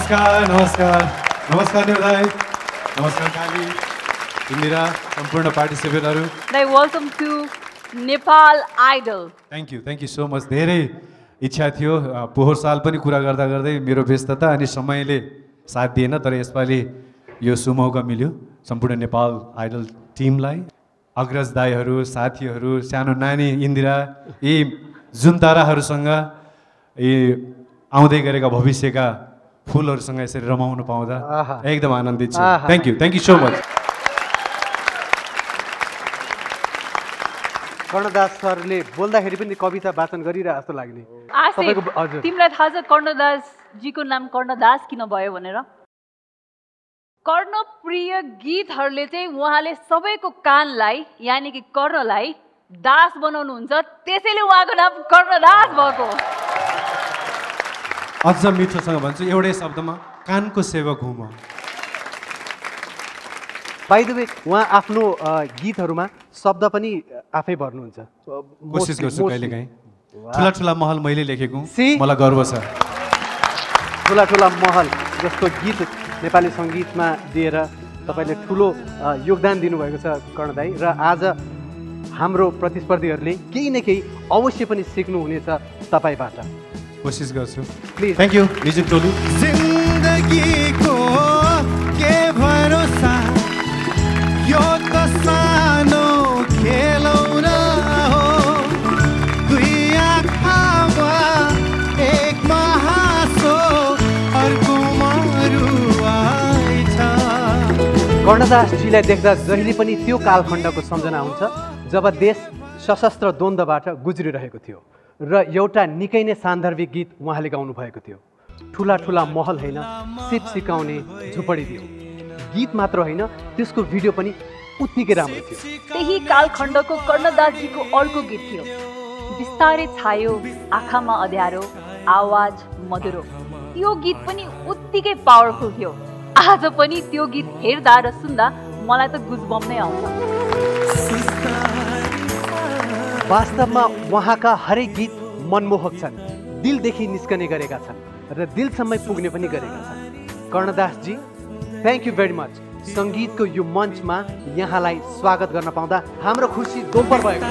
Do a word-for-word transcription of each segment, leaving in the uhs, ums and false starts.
नमस्कार नमस्कार नमस्कार निरदाई नमस्कार काली इन्दिरा सम्पूर्ण पार्टिसिपेटरहरू welcome to Nepal Idol thank you thank you so much धेरै इच्छा थियो पोहोर साल पनि कुरा गर्दा गर्दै मेरो व्यस्तता अनि समयले साथ दिएन तर यसपालि यो सुमौका मिल्यो सम्पूर्ण नेपाल आइडल टिमलाई अग्रज दाईहरू साथीहरू सानो नानी इन्दिरा यी जुन ताराहरूसँग यी आउँदै गरेका भविष्यका फुलहरूसँग यसरी रमाउनु पाउँदा एकदम आनन्दित छु thank you thank you so much Karnadas सरले बोल्दाखेरि पनि कविता वाचन गरिरहे जस्तो लाग्ने तिमीलाई थाहा छ कर्णदास जीको नाम कर्णदास किन भयो भनेर कर्णप्रिय गीतहरूले चाहिँ उहाँले सबैको कानलाई यानि कि कर्णलाई दास बनाउनुहुन्छ त्यसैले उहाँको नाम कर्णदास भएको अझ मिठोसँग भन्छु एउटै शब्दमा कानको सेवक हुँ म बाइ द वे उहाँ आफ्नो गीतहरूमा शब्द पनि आफै भर्नुहुन्छ कोसिस गर्छु कहिलेकाहीँ ठुला ठुला महल मैले लेखेको मलाई गर्व छ ठुला ठुला महल जस्तो गीत नेपाली सङ्गीतमा दिएर तपाईँले ठुलो योगदान दिनुभएको छ कर्णदाई र आज हाम्रो प्रतिस्पर्धीहरूले केही न केही अवश्य पनि सिक्नुहुनेछ तपाईँबाट कोसिस गर्छु प्लिज थ्याङ्क यू म्युजिक टोली जिन्दगीको के भरोसा यो त सानो खेलौना हो दुई आँखामा एक महासो अर्कोमा रुवाई छ कर्णदासजीलाई देख्दा जहिले पनि त्यो कालखण्डको सम्झना हुन्छ जब देश सशस्त्र द्वन्द्वबाट गुज्रिरहेको थियो र एउटा निकै नै सान्दर्भिक गीत उहाँले गाउनु भएको थियो ठुला ठुला महल होइन सिप सिकाउने झुपडी दियो गीत मात्र होइन त्यसको भिडियो पनि उत्तिकै राम्रो थियो त्यही कालखण्डको कर्णदासजीको अर्को गीत थियो बिस्तारै छायो आँखामा अँध्यारो आवाज मधुरो त्यो गीत पनि उत्तिकै पावरफुल थियो आज पनि त्यो गीत हेर्दा र सुन्दा मलाई त गुजबम नै आउँछ वास्तवमा उहाँका हरेक गीत मनमोहक छन् दिलदेखि निस्कने गरेका छन् र दिलसम्म पुग्ने पनि गरेका छन् कर्णदासजी थ्याङ्क यू भेरी मच सङ्गीतको यो मञ्चमा यहाँलाई स्वागत गर्न पाउँदा हाम्रो खुसी दोब्बर भएको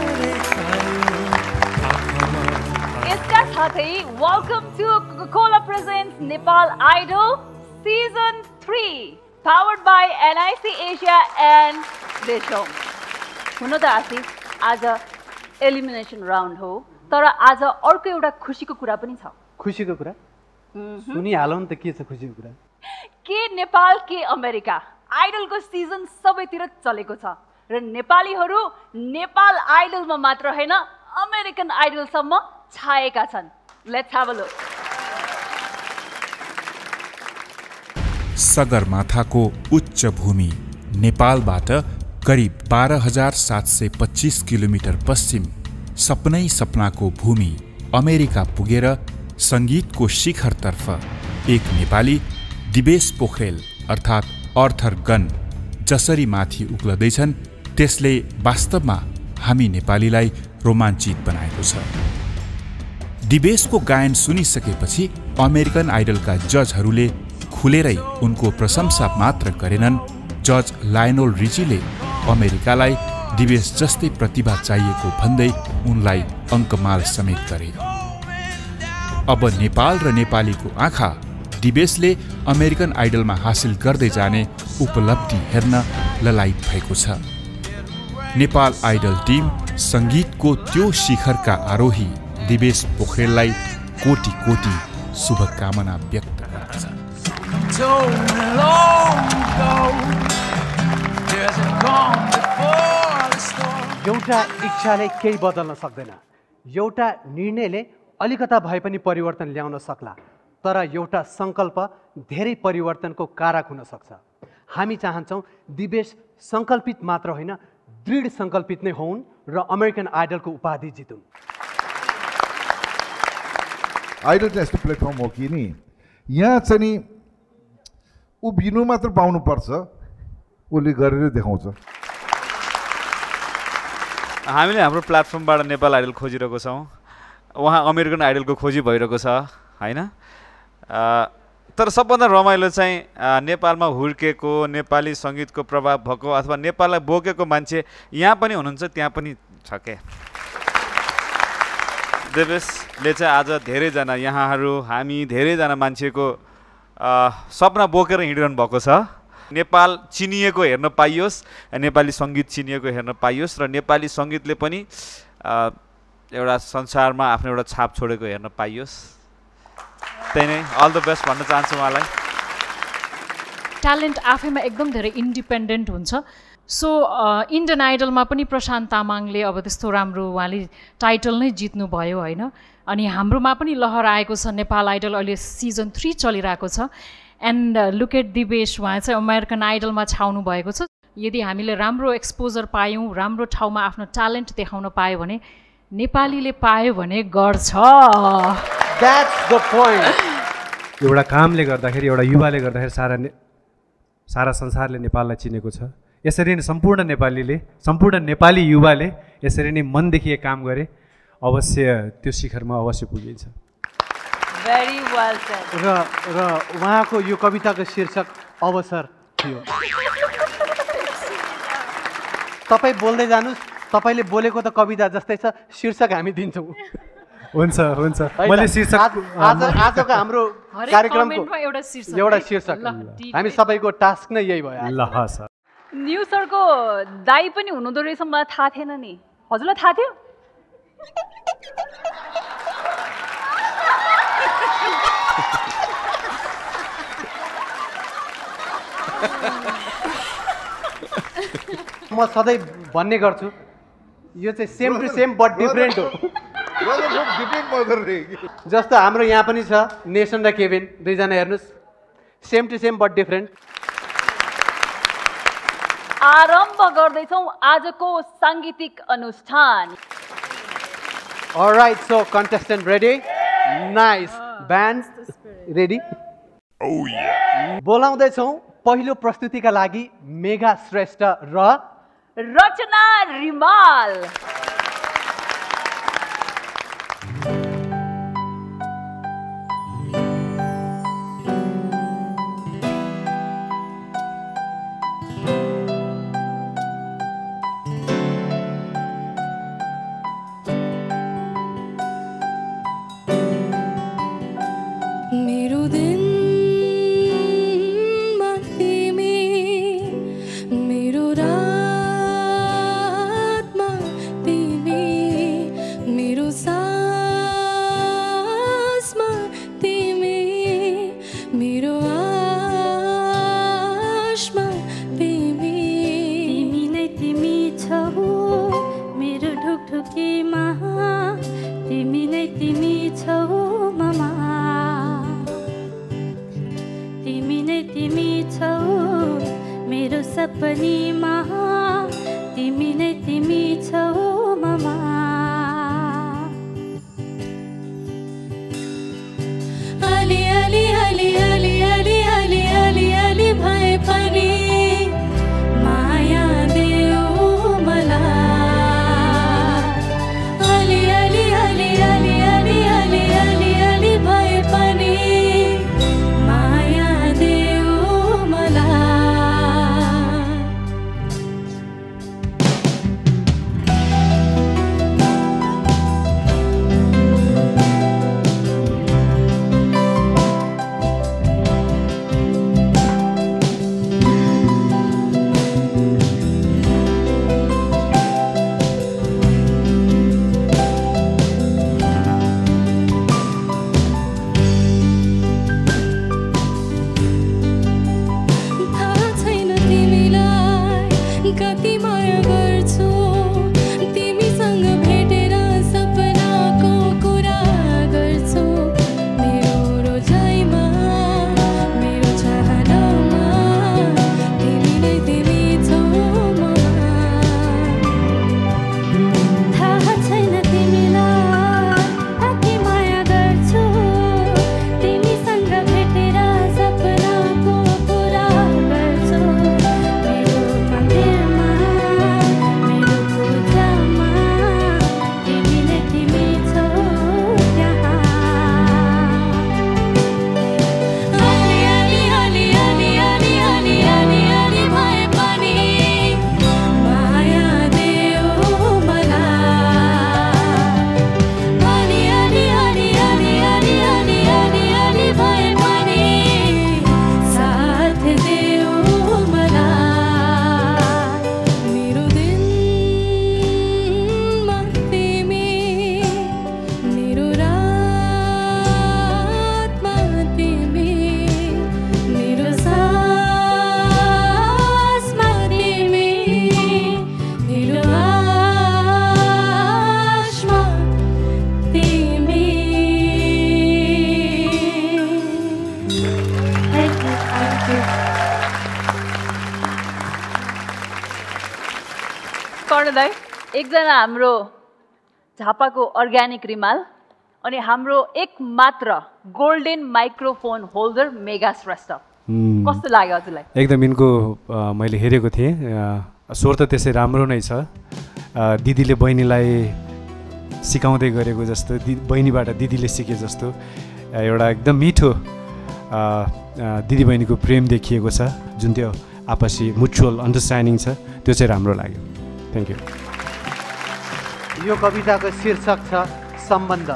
यसका साथै welcome to Coca Cola presents Nepal Idol season three powered by NIC Asia and DishHome हुन त आशिष आज एलिमिनेसन राउन्ड हो तर आज अर्को एउटा खुसीको कुरा पनि छ खुसीको कुरा सुनिहालौँ नि त के छ खुसीको कुरा के नेपाल के अमेरिका आइडलको सिजन सबैतिर चलेको छ र नेपालीहरू नेपाल आइडलमा मात्र होइन अमेरिकन आइडलसम्म छाएका छन् लेट्स ह्याभ अ लुक सगरमाथाको उच्च भूमि नेपालबाट करिब बाह्र हजार सात सय पच्चिस किलोमिटर पश्चिम सपनै सपनाको भूमि अमेरिका पुगेर सङ्गीतको शिखरतर्फ एक नेपाली दिवेश पोखरेल अर्थात् अर्थर गन जसरी माथि उक्लदैछन् त्यसले वास्तवमा हामी नेपालीलाई रोमाञ्चित बनाएको छ दिवेशको गायन सुनिसकेपछि अमेरिकन आइडलका जजहरूले खुलेरै उनको प्रशंसा मात्र गरेनन् जज लायनोल रिचीले अमेरिकालाई दिवेश जस्तै प्रतिभा चाहिएको भन्दै उनलाई अङ्कमाल समेत गरे अब नेपाल र नेपालीको आँखा दिवेशले अमेरिकन आइडलमा हासिल गर्दै जाने उपलब्धि हेर्न ललायत भएको छ नेपाल आइडल टिम सङ्गीतको त्यो शिखरका आरोही दिवेश पोखरेललाई कोटि कोटि शुभकामना व्यक्त गर्दछ एउटा इच्छाले केही बदल्न सक्दैन एउटा निर्णयले अलिकता भए पनि परिवर्तन ल्याउन सक्ला तर एउटा सङ्कल्प धेरै परिवर्तनको कारक हुन सक्छ हामी चाहन्छौँ दिवेश सङ्कल्पित मात्र होइन दृढ सङ्कल्पित नै हुन् र अमेरिकन आइडलको उपाधि जितुन् आइडल चाहिँ यस्तो प्लेटफर्म हो कि नि यहाँ चाहिँ नि उभिनु मात्र पाउनुपर्छ उसले गरेर देखाउँछ हामीले हाम्रो प्लेटफर्मबाट नेपाल आइडल खोजिरहेको छौँ उहाँ अमेरिकन आइडलको खोजी भइरहेको छ होइन तर सबभन्दा रमाइलो चाहिँ अ, नेपालमा हुर्केको नेपाली सङ्गीतको प्रभाव भएको अथवा नेपाललाई बोकेको मान्छे यहाँ पनि हुनुहुन्छ, त्यहाँ पनि छ के। देवेशले चाहिँ आज धेरैजना यहाँहरू हामी धेरैजना मान्छेको अ, सपना बोकेर हिँडिरहनु भएको छ। नेपाल चिनिएको हेर्न पाइयोस्, नेपाली सङ्गीत चिनिएको हेर्न पाइयोस् र नेपाली सङ्गीतले पनि अ, एउटा संसारमा आफ्नो एउटा छाप छोडेको हेर्न पाइयोस्। त्यही नै अल द बेस्ट भन्न चाहन्छु उहाँलाई। ट्यालेन्ट आफैमा एकदम धेरै इन्डिपेन्डेन्ट हुन्छ। सो इन्डियन आइडलमा पनि प्रशान्त तामाङले अब त्यस्तो राम्रो उहाँले टाइटल नै जित्नुभयो होइन। अनि हाम्रोमा पनि लहर आएको छ, नेपाल आइडल अहिले सिजन थ्री चलिरहेको छ। एन्ड लुक एट दिवेश, उहाँ चाहिँ अमेरिकन आइडलमा छाउनु भएको छ। यदि हामीले राम्रो एक्सपोजर पायौँ, राम्रो ठाउँमा आफ्नो ट्यालेन्ट देखाउन पायो भने नेपालीले पायो भने गर्छ। That's the point. एउटा कामले गर्दाखेरि, एउटा युवाले गर्दाखेरि सारा ने सारा संसारले नेपाललाई चिनेको छ। यसरी नै सम्पूर्ण नेपालीले, सम्पूर्ण नेपाली युवाले यसरी नै मनदेखि एक काम गरे अवश्य त्यो शिखरमा अवश्य पुगिन्छ। Very well said. र र उहाँको यो कविताको शीर्षक अवसर थियो। तपाईँ बोल्दै जानुहोस्, तपाईँले बोलेको त कविता जस्तै छ, शीर्षक हामी दिन्छौँ। हुन्छ हुन्छ मैले शीर्षक आज आजको हाम्रो कार्यक्रमको एउटा शीर्षक एउटा शीर्षक हामी सबैको टास्क नै यही भयो। ल सर, न्यु सरको दाई पनि हुनुहुँदो रहेछ, मलाई थाहा थिएन नि। हजुरलाई थाहा थियो? म सधैँ भन्ने गर्छु यो चाहिँ same to same but different हो। जस्तो हाम्रो यहाँ पनि छ नेसन र केभिन, दुईजना हेर्नुहोस्, same to same but different. आरम्भ गर्दैछौँ आजको साङ्गीतिक अनुष्ठान। Alright, so contestant ready? Nice. Band ready? Oh yeah. बोलाउँदैछौँ पहिलो प्रस्तुतिका लागि मेघा श्रेष्ठ र रचना रिमाल। मेरो दिनमा तिमी, मेरो रातमा तिमी। कर्ण दाई एकजना हाम्रो झापाको अर्ग्यानिक रिमाल अनि हाम्रो एक मात्र golden microphone holder Megha Shrestha कस्तो लाग्यो हजुरलाई? एकदम यिनको अ, मैले हेरेको थिएँ अ, स्वर त त्यसै राम्रो नै छ अ, दिदीले बहिनीलाई सिकाउँदै गरेको जस्तो दि बहिनीबाट दिदीले सिके जस्तो अ, एउटा एकदम मिठो अ, अ, दिदीबहिनीको प्रेम देखिएको छ जुन त्यो आपसी म्युचुअल अन्डरस्ट्यान्डिङ छ त्यो चाहिँ राम्रो लाग्यो। Thank you. यो कविताको शीर्षक छ सम्बन्ध।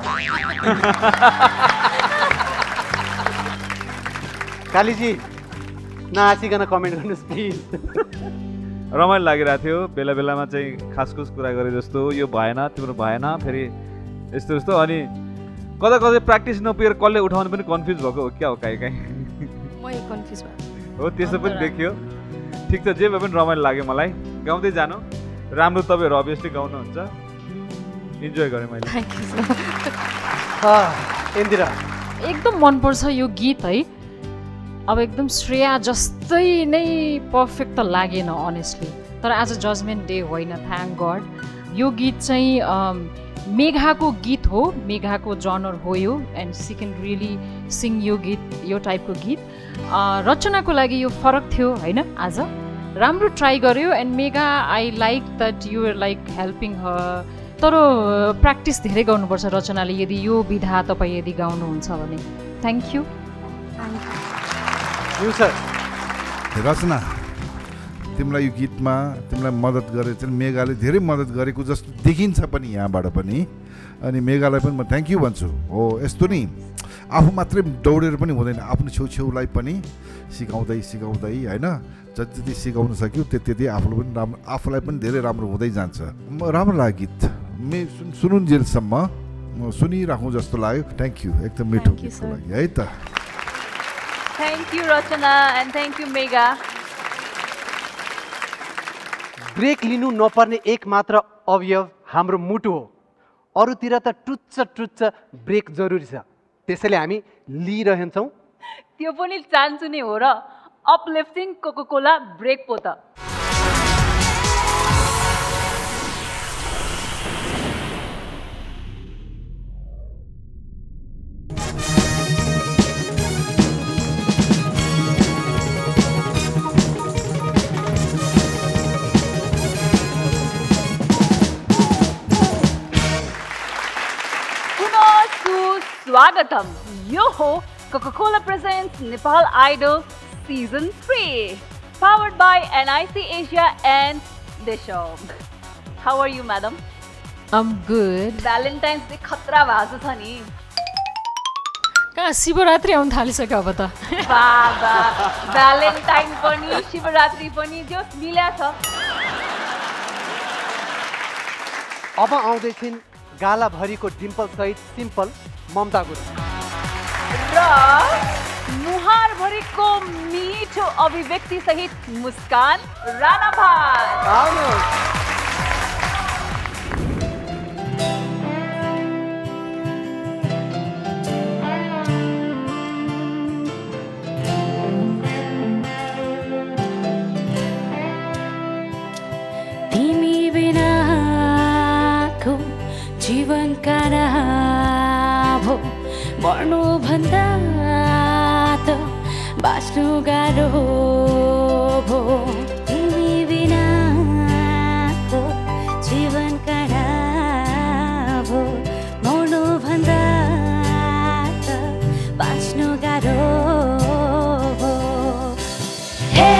कालीजी नआसिकन कमेन्ट गर्नुहोस् प्लिज। रमाइलो लागिरहेको थियो बेला बेलामा चाहिँ खासखुस कुरा गरे जस्तो यो भएन तिम्रो भएन फेरि यस्तो यस्तो अनि कता कतै प्र्याक्टिस नपुगेर कसले उठाउनु पनि कन्फ्युज भएको हो क्या हो काहीँ काहीँ मै कन्फ्युज भयो हो त्यस्तो पनि देखियो। ठिक छ जे भए पनि रमाइलो लाग्यो मलाई गाउँदै जानु राम्रो तपाईँहरू अभियसली गाउनुहुन्छ इन्जोय गरेँ मैले। थ्याङ्क यू इन्दिरा एकदम मनपर्छ यो गीत है। अब एकदम श्रेया जस्तै नै पर्फेक्ट त लागेन अनेस्टली तर आज जजमेन्ट डे होइन थ्याङ्क गड। यो गीत चाहिँ अम, मेघाको गीत हो मेघाको जनर हो यो and she can really sing यो गीत यो टाइपको गीत अ, रचनाको लागि यो फरक थियो होइन आज राम्रो ट्राई गर्यो and Megha I like that you are like helping her तर प्र्याक्टिस धेरै गर्नुपर्छ रचनाले यदि यो विधा तपाईँ यदि गाउनुहुन्छ भने। Thank you. रचना तिमीलाई यो गीतमा तिमीलाई मद्दत गरे चाहिँ मेघाले धेरै मद्दत गरेको जस्तो देखिन्छ पनि यहाँबाट पनि अनि मेघालाई पनि म थ्याङ्क यू भन्छु। हो यस्तो नि आफू मात्रै दौडेर पनि हुँदैन आफ्नो छेउछेउलाई पनि सिकाउँदै सिकाउँदै होइन जति जति सिकाउन सक्यो त्यति त्यति आफूलाई पनि राम्रो आफूलाई पनि धेरै राम्रो हुँदै जान्छ। म राम्रो लाग्यो गीत मे सुनुन्जेलसम्म म सुनिराखौँ जस्तो लाग्यो। थ्याङ्क यू एकदम मिठो गीतको लागि है त। Thank you Rachana and thank you Megha. Break लिनु नपर्ने एक मात्र अवयव हाम्रो मुटु हो अरूतिर त टुच्च टुच्च ब्रेक जरुरी छ त्यसैले हामी लिइरहन्छौँ। त्यो पनि चान्सु नै हो र अपलिफ्टिङ कोका कोला ब्रेक पो त। स्वागतम यो हो Coca Cola presents Nepal Idol season three powered by N I C Asia and Deshom. How are you madam? I'm good. Valentine's Day खतरा भएको छ नि कहाँ शिवरात्रि आउन थालिसक्यो अब त। बाबा भ्यालेन्टाइन पनि शिवरात्रि पनि जो मिल्या छ। अब आउँदैछिन् गालाभरिको डिम्पल सहित सिम्पल ममता गुरुङ र मुहारभरिको मिठो अभिव्यक्ति सहित मुस्कान राणा भाट। तिमी बिनाको जीवन कारा भो मर्नु भन्दा त बाँच्नु गाह्रो भो तिमी बिनाको जीवन कारा भो मर्नु भन्दा त बाँच्नु गाह्रो भो। हे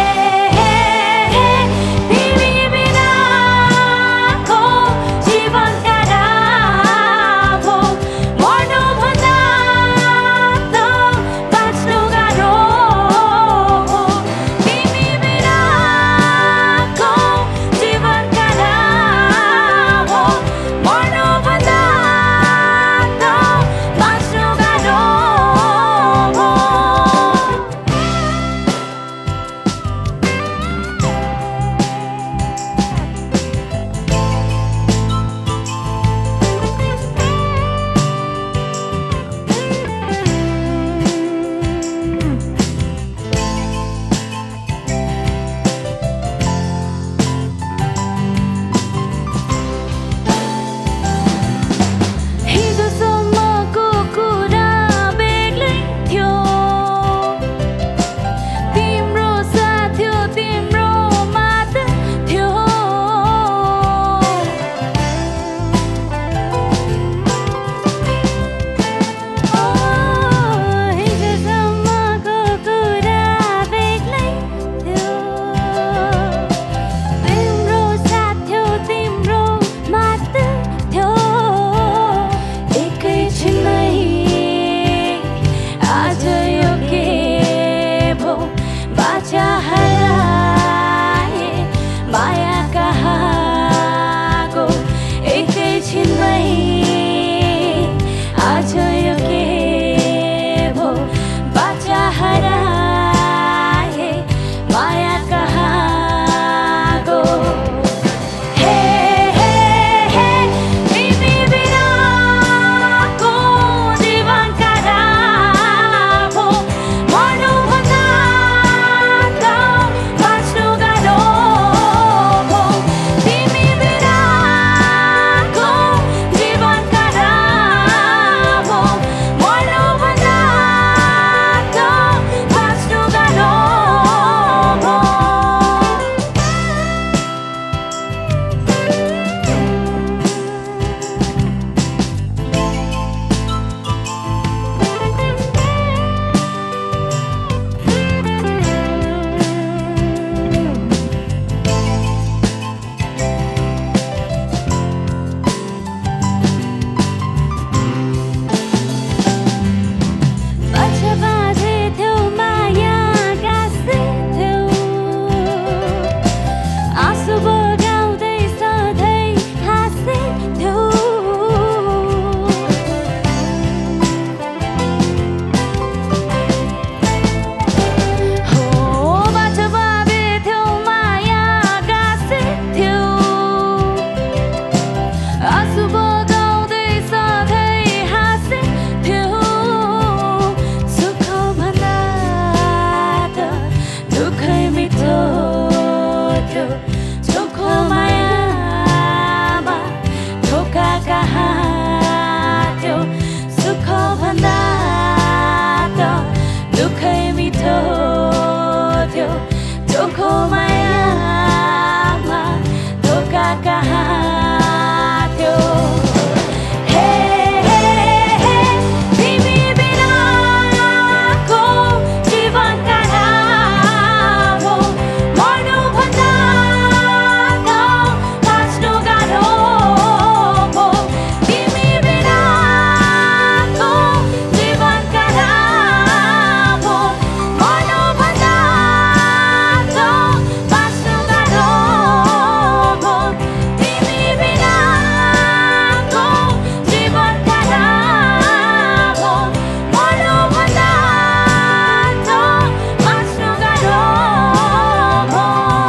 कहाँ थियो हे हे हे तिमी बिनाको जीवन कहाँ हो मर्नुभन्दा त बाँच्नु गाह्रो हो तिमी बिनाको जीवन कहाँ हो मर्नुभन्दा त बाँच्नु गाह्रो हो तिमी बिनाको जीवन कहाँ हो मर्नुभन्दा त बाँच्नु गाह्रो हो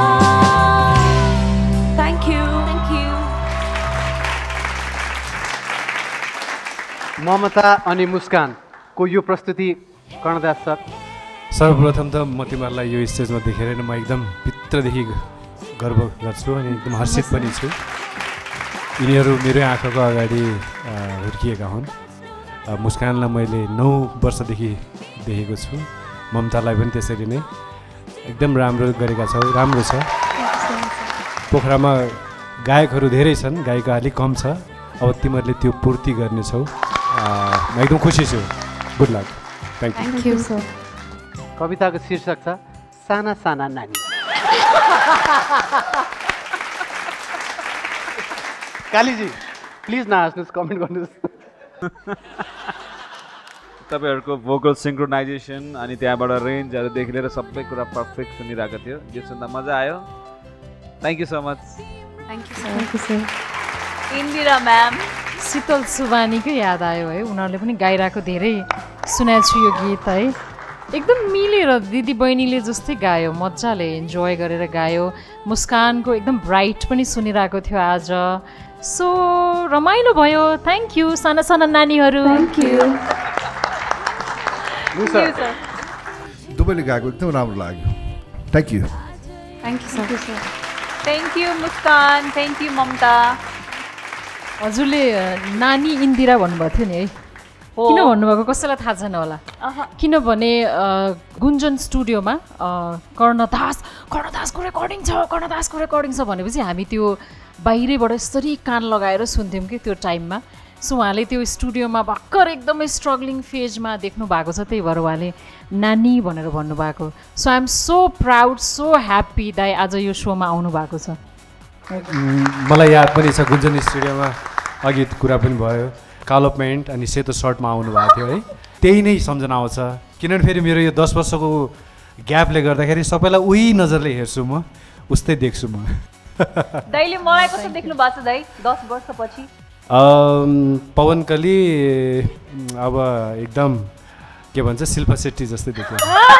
thank you thank you Mamata अनि मुस्कानको यो प्रस्तुति कर्णदास सर सर्वप्रथम त म तिमीहरूलाई यो स्टेजमा देखेर नै म एकदम भित्रदेखि गर्व गर्छु अनि एकदम हर्षित पनि छु यिनीहरू मेरै आँखाको अगाडि अ, हुर्किएका हुन् अ, मुस्कानलाई मैले नौ वर्षदेखि देखेको छु ममतालाई पनि त्यसरी नै एकदम राम्रो गरेका छौ राम्रो छ पोखरामा गायकहरू धेरै छन् गायिका अलिक कम छ अब तिमीहरूले त्यो पूर्ति गर्नेछौ अ, म एकदम खुसी छु good luck thank you thank you sir कविताको शीर्षक छ साना साना नानी कालीजी प्लिज नहाँस्नुहोस् कमेन्ट गर्नुहोस् तपाईँहरूको भोकल सिङ्क्रोनाइजेसन अनि त्यहाँबाट रेन्जहरूदेखि लिएर सबै कुरा पर्फेक्ट सुनिरहेको थियो यो सुन्दा मजा आयो thank you so much thank you sir thank you sir Indira ma'am Sheetal सुवानीकै याद आयो है उनीहरूले पनि गाइरहेको धेरै सुनेको छु यो गीत है एकदम मिलेर दिदी बहिनीले जस्तै गायो मजाले इन्जोय गरेर गायो मुस्कानको एकदम ब्राइट पनि सुनिरहेको थियो आज सो रमाइलो भयो थ्याङ्क यू साना साना नानीहरू थ्याङ्क यू मुसा दुवैले गाएको एकदम राम्रो लाग्यो thank you thank you sir thank you Muskan thank you Mamata हजुरले अ, नानी इन्दिरा भन्नुभएको थियो नि है हो किन भन्नुभएको कसैलाई थाहा छैन होला अह, किनभने अ, गुन्जन स्टुडियोमा अ, कर्णदास कर्णदासको रेकर्डिङ छ कर्णदासको रेकर्डिङ छ भनेपछि हामी त्यो बाहिरैबाट यसरी कान लगाएर सुन्थ्यौँ कि त्यो टाइममा सो उहाँले त्यो स्टुडियोमा भर्खर एकदमै स्ट्रगलिङ फेजमा देख्नु भएको छ त्यही भएर उहाँले नानी भनेर भन्नुभएको so I am so proud so happy दाइ आज यो सोमा आउनु भएको छ मलाई याद पनि छ गुन्जन स्टुडियोमा अघि कुरा पनि भयो कालो प्यान्ट अनि सेतो सर्टमा आउनु भएको थियो है त्यही नै सम्झना आउँछ किनभने फेरि मेरो यो दस वर्षको ग्यापले गर्दाखेरि सबैलाई उही नजरले हेर्छु म उस्तै देख्छु म दाइले मलाई कस्तो देख्नु भएको छ दाइ दस वर्षपछि अम, पवन कली अब एकदम के भन्छ शिल्पा शेट्टी जस्तै देख्यो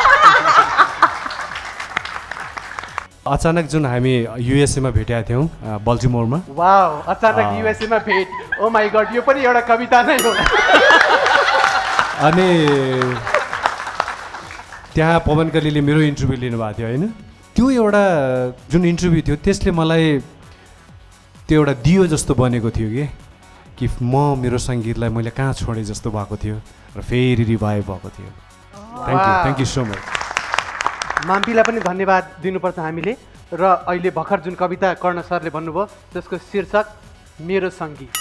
अचानक जुन हामी युएसएमा भेटेका थियौँ अ, बल्टिमोरमा वाउ अचानक युएसएमा भेट ओ माई गड यो पनि एउटा कविता नै हो अनि त्यहाँ पवन कलीले मेरो इन्टरभ्यू लिनुभएको थियो होइन त्यो एउटा जुन इन्टरभ्यू थियो त्यसले मलाई त्यो एउटा दियो जस्तो बनेको थियो कि कि म मेरो सङ्गीतलाई मैले कहाँ छोडेँ जस्तो भएको थियो र फेरि रिभाइभ भएको थियो thank you thank you so much माम्पीलाई पनि धन्यवाद दिनुपर्छ हामीले र अहिले भर्खर जुन कविता कर्ण सरले भन्नुभयो त्यसको शीर्षक मेरो सङ्गीत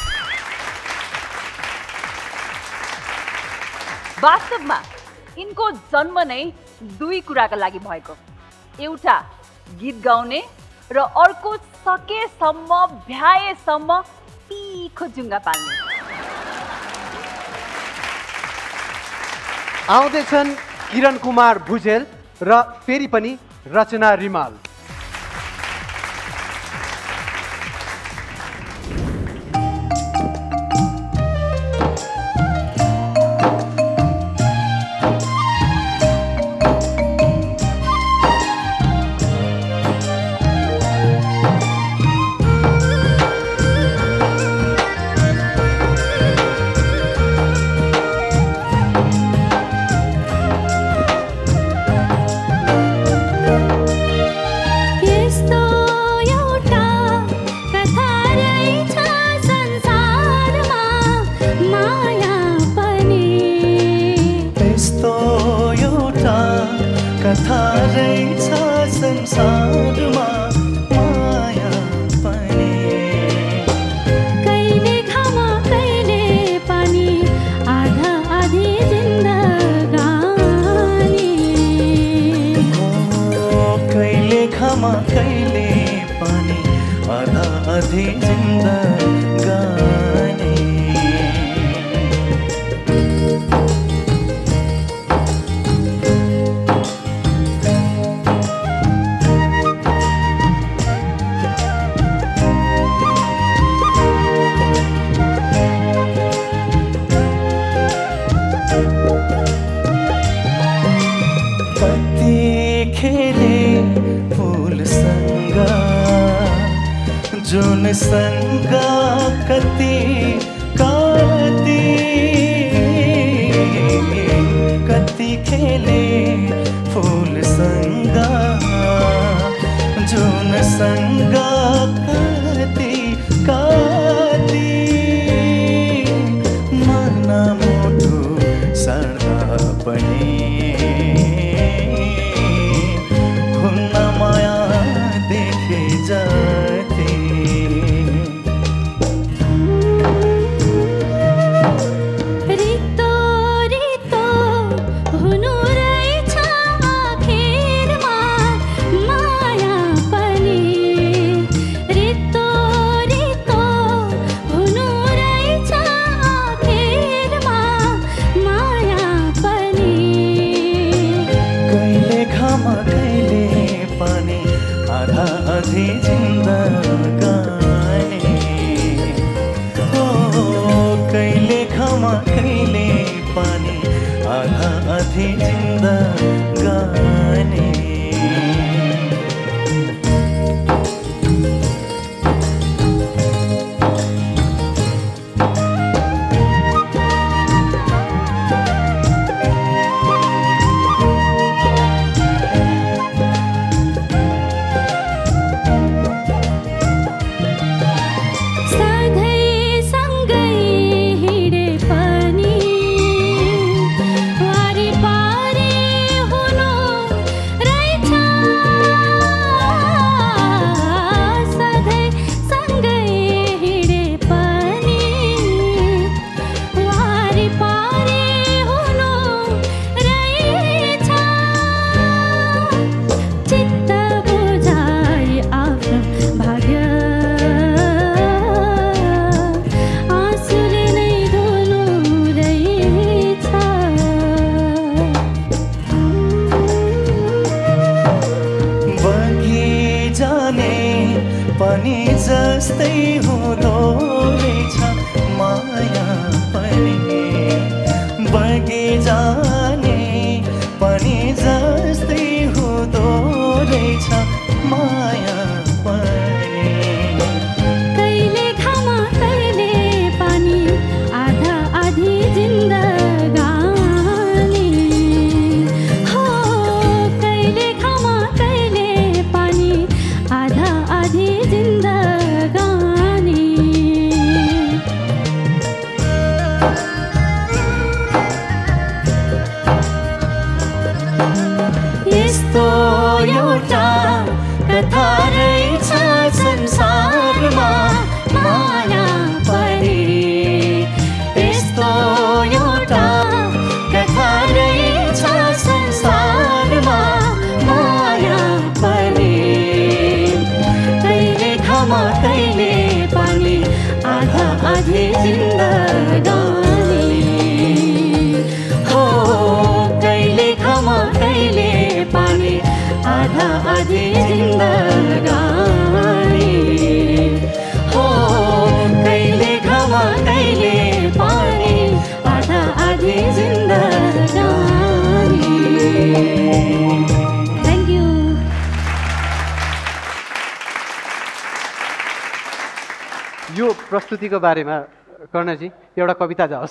वास्तवमा यिनको जन्म नै दुई कुराका लागि भएको एउटा गीत गाउने र अर्को सकेसम्म भ्याएसम्म तिखो जुङ्गा पाल्ने आउँदैछन् किरण कुमार भुजेल र फेरि पनि रचना रिमाल आधी जिन्दगानी जुन सँग कति कति कति खेले फूल सँग जुन सँग कति कति मन मुटु सर्दा पनि हुन्न माया देखे जाते आधी जिन्दगानी हो कहिले घाम कहिले पानी आधा आधी जिन्दगानी पनि जस्तै हुँदो रहेछ माया पनि बगे जाने पनि जस्तै हुँदो रहेछ माया पनि कहिले घाम कहिले पानी आधा आधी जिन्दगानी हो कहिले घाम कहिले पानी आधा आधी जिन्दगानी यस्तो एउटा कथा रहेछ संसारमा माया पनि यस्तो एउटा कथा रहेछ संसारमा माया पनि कहिले घाम कहिले पानी आधा आधी जिन्दगानी हो कहिले घाम कहिले पानी आधा आधी जिन्दगानी हो कहिले घाम कहिले पानी आधा आधी जिन्दगानी थ्याङ्क यू यो प्रस्तुतिको बारेमा कर्णजी एउटा कविता जाओस्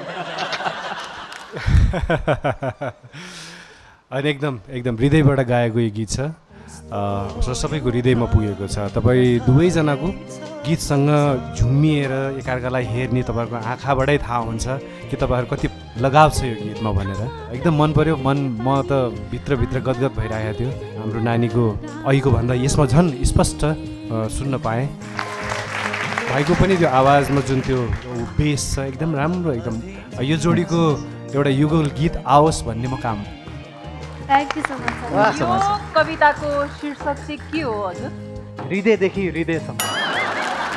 अनि एकदम एकदम हृदयबाट गाएको यो गीत छ र सबैको हृदयमा पुगेको छ। तपाईँ दुवैजनाको गीतसँग झुम्मिएर एकअर्कालाई हेर्ने तपाईँहरूको आँखाबाटै थाहा हुन्छ कि तपाईँहरू कति लगाव छ यो गीतमा भनेर। एकदम मन पर्यो, मन म त भित्रभित्र गदगद भइरहेको थियो। हाम्रो नानीको अहिको भन्दा यसमा झन् स्पष्ट सुन्न पाएँ। भाइको पनि त्यो आवाजमा जुन त्यो बेस छ एकदम राम्रो, एकदम यो जोडीको एउटा युगल गीत आओस् भन्ने म काम। Thank you so much. यो कविताको शीर्षक चाहिँ के हो हजुर? हृदयदेखि हृदयसम्म।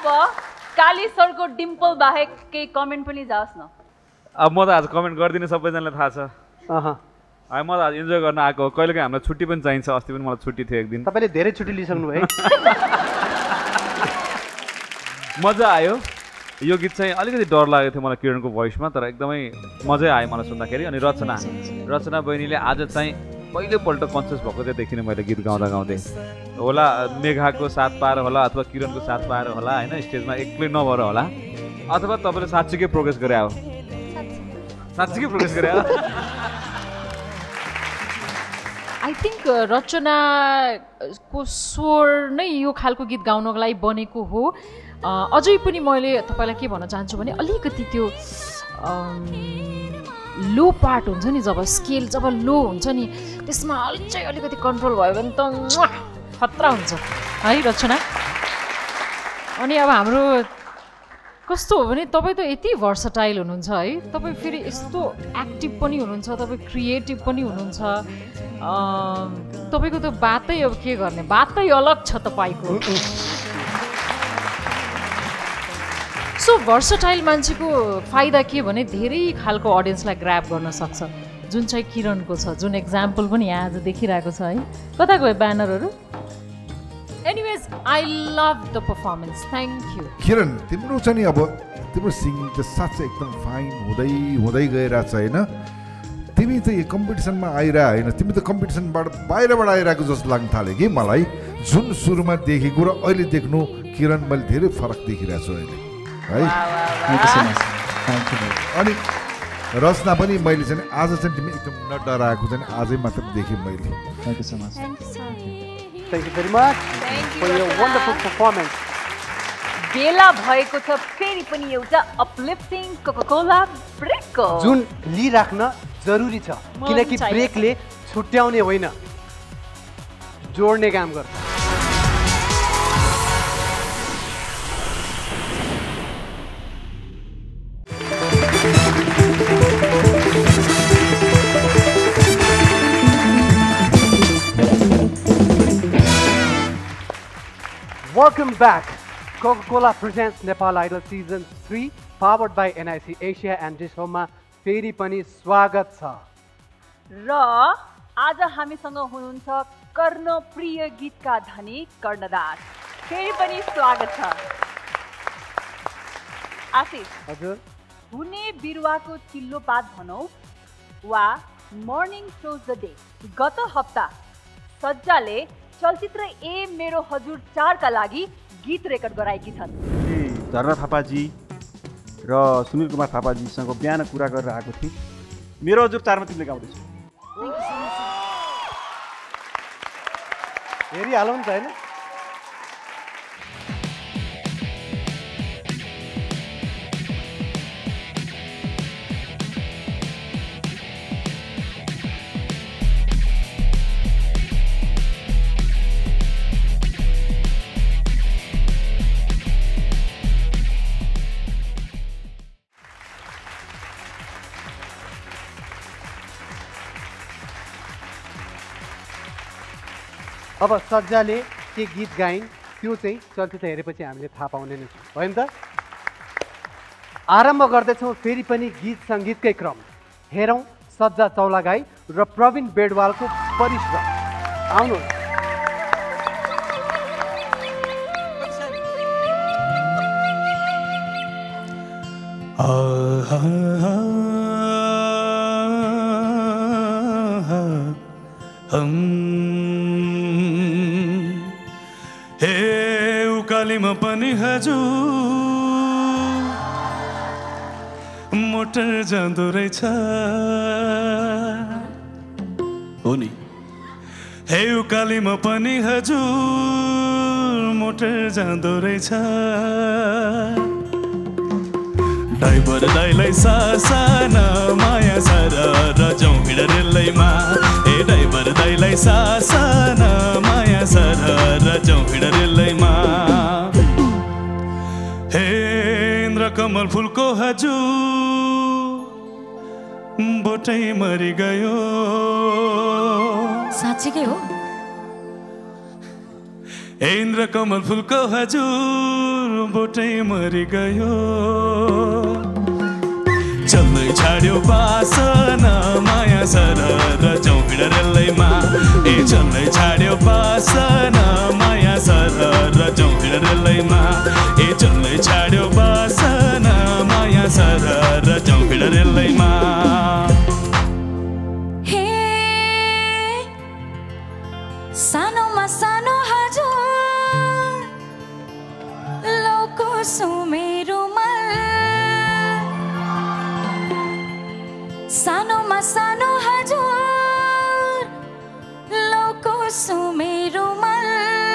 अब काली सरको डिम्पल बाहेक केही कमेन्ट पनि जाओस् न। अब म त आज कमेन्ट गर्दिनँ, सबैजनालाई थाहा छ। अहँ है म त आज इन्जोय गर्न आएको हो। कहिलेकाहीँ हामीलाई छुट्टी पनि चाहिन्छ। अस्ति पनि मलाई छुट्टी थियो एक दिन। तपाईँले धेरै छुट्टी लिइसक्नु भयो। मजा आयो। यो गीत चाहिँ अलिकति डर लागेको थियो मलाई किरणको भोइसमा, तर एकदमै मजै आयो मलाई सुन्दाखेरि। अनि रचना रचना बहिनीले आज चाहिँ पहिलोपल्ट कन्सियस भएको चाहिँ देखिनँ मैले गीत गाउँदा गाउँदै। होला मेघाको साथ पाएर होला अथवा किरणको साथ पाएर होला होइन, स्टेजमा एक्लै नभएर होला, अथवा तपाईँले साँच्चीकै प्रोग्रेस गरे हो। साँच्चीकै प्रोग्रेस गरे हो। आई थिङ्क रचनाको स्वर नै यो खालको गीत गाउनको लागि बनेको हो। अझै पनि मैले तपाईँलाई के भन्न चाहन्छु भने अलिकति त्यो लो पार्ट हुन्छ नि, जब स्केल जब लो हुन्छ नि त्यसमा अझै अलिकति कन्ट्रोल भयो भने त खतरा हुन्छ है रचना। अनि अब हाम्रो कस्तो हो भने तपाईँ त यति भर्सटाइल हुनुहुन्छ है, तपाईँ फेरि यस्तो एक्टिभ पनि हुनुहुन्छ, तपाईँ क्रिएटिभ पनि हुनुहुन्छ। तपाईँको त बातै अब के गर्ने, बातै अलग छ तपाईँको। सो भर्सटाइल मान्छेको फाइदा के भने धेरै खालको अडियन्सलाई ग्र्याब गर्न सक्छ, जुन चाहिँ किरणको छ, जुन एक्जाम्पल पनि यहाँ आज देखिरहेको छ है। कता गयो ब्यानरहरू? Anyways I love the performance, thank you. Kiran तिम्रो चाहिँ नि अब तिम्रो सिङ्गिङ त साँच्चै एकदम फाइन हुँदै हुँदै गइरहेको छ होइन। तिमी त यो कम्पिटिसनमा आइरह होइन, तिमी त कम्पिटिसनबाट बाहिरबाट आइरहेको जस्तो लाग्न थाल्यो कि मलाई। जुन सुरुमा देखेको र अहिले देख्नु किरण मैले धेरै फरक देखिरहेको छु अहिले है। अनि रचना पनि मैले चाहिँ आज चाहिँ तिमी एकदम नडराएको चाहिँ आजै मात्र देखेँ मैले। Thank you so much. Thank you very much for your wonderful performance. बेला भएको छ फेरि पनि एउटा अपलिफ्टिङ कोका-कोला ब्रेकको, जुन लिइराख्न जरुरी छ किनकि ब्रेकले छुट्याउने होइन, जोड्ने काम गर्छ। Welcome back. Coca-Cola presents Nepal Idol Season three, powered by N I C Asia and Dish Home मा फेरि पनि स्वागत छ। र आज हामीसँग हुनुहुन्छ कर्णप्रिय गीतका धनी कर्णदास, फेरि पनि स्वागत छ। आशिष हजुर, हुने बिरुवाको चिल्लो पात भनौँ वा मर्निङ सोज द डे, गत हप्ता सज्जाले चलचित्र ए मेरो हजुर चारका लागि गीत रेकर्ड गराएकी छन्। धर्ना थापाजी र सुनिल कुमार थापाजीसँग बिहान कुरा गरेर आएको थिएँ। मेरो हजुर चारमा तिमीले गाउँदैछौ, हेरिहालौँ नि त होइन। अब सज्जाले के गीत गाइन् त्यो चाहिँ चलचित्र हेरेपछि हामीले थाहा पाउने नै छौँ होइन त। आरम्भ गर्दैछौँ फेरि पनि गीत सङ्गीतकै क्रम। हेरौँ सज्जा चौलागाई र प्रवीण बेडवालको परिश्रम। आउनु उकालीमा पनि हजुर मोटर जाँदो रहेछ हो नि। हे उकालीमा पनि हजुर मोटर जाँदो रहेछ, ड्राइभर दाइलाई सासाना माया सारा रजाउँ हिँड रेलैमा। हे ड्राइभर दाइलाई सासाना माया सारा रजाउँ हिँड रेलैमा। हे इन्द्र कमल फुलको हजुर बोटै मरि गयो, साँच्चीकै हो। हे इन्द्र कमल फुलको हजुर बोटै मरि गयो चल्दै छाड्यो बासना माया सरर चौकिड रेलैमा ए चल्दै छाड्यो बासना माया सरर चौकिड रेलैमा ए चल्दै छाड्यो बासना माया सरर चौकिड रेलैमा हे सानोमा सानो हजुर लौको सुमेरो सानोमा सानो हजुर लौको सुमेरो मल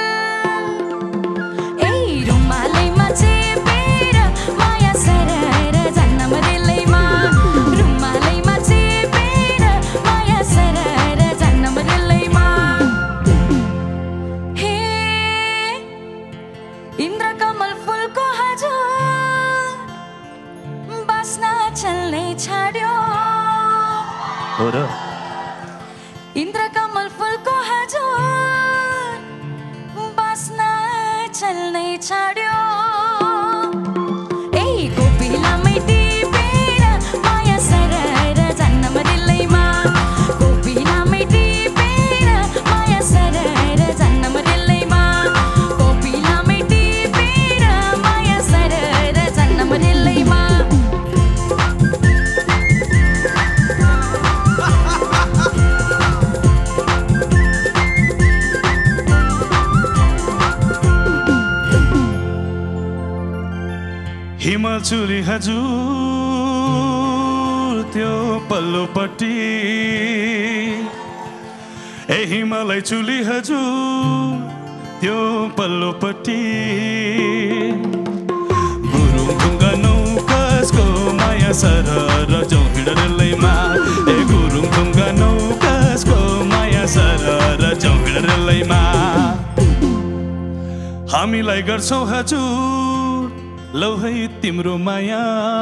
ए रुमालैमा चेपेर माया सरर जान्न मरेलैमा रुमालैमा चेपेर माया सरर जान्न मरेलैमा हे इन्द्रकमल फुलको हजुर बास्ना चल्नै छाड्यो इन्द्रकमल फुलको हजुर बास्ना चल्नै छाड्यो ए कोपिलामै टिपेर माया सरर जान्न मरेलैमा कोपिलामै टिपेर माया सरर जान्न मरेलैमा कोपिलामै टिपेर माया सरर जान्न मरेलैमा हिमाचुली हजुर त्यो पल्लोपट्टि ए हिमालय चुली हजुर त्यो पल्लोपट्टि गुरुङ ढुङ्गा नौकसको माया सरर चौकिड रेलैमा ए गुरुङ ढुङ्गा नौकसको माया सरर चौकिड रेलैमा हामीलाई गर्छौ हजुर लौ है तिम्रो माया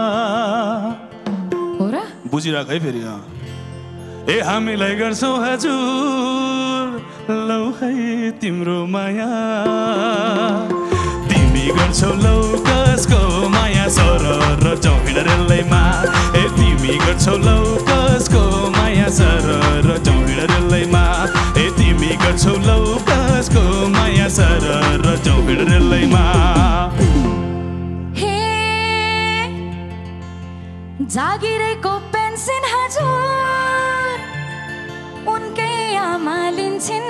बुझिराख है फेरि ए हामीलाई गर्छौ हजुर लौ है तिम्रो माया तिमी गर्छौ लौ कसको माया सरर चौकिड रेलैमा ए तिमी गर्छौ लौ कसको माया सरर चौकिड रेलैमा ए तिमी गर्छौ लौ कसको माया सरर चौकिड रेलैमा जागिरेको पेन्सन हजुर उनकै आमा लिन्छन्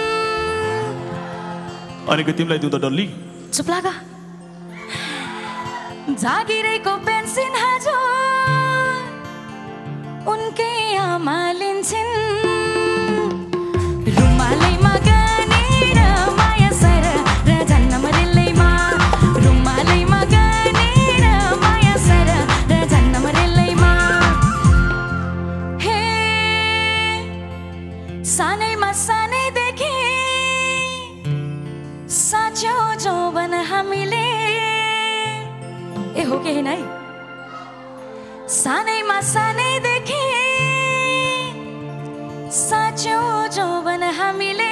अनि के तिमीलाई दिउँ त डल्ली चुप लाग जागिरेको पेन्सन हजुर उनकै आमा लिन्छन् रुमालैमा गनेर माया सरर जान्न मरेलैमा रुमालैमा गनेर माया सरर जान्न मरेलैमा हे सानैमा सानैदेखि साँच्यो जौवन हामीले ए हो के नै सानैमा सानैदेखि साँच्यो जौवन हामीले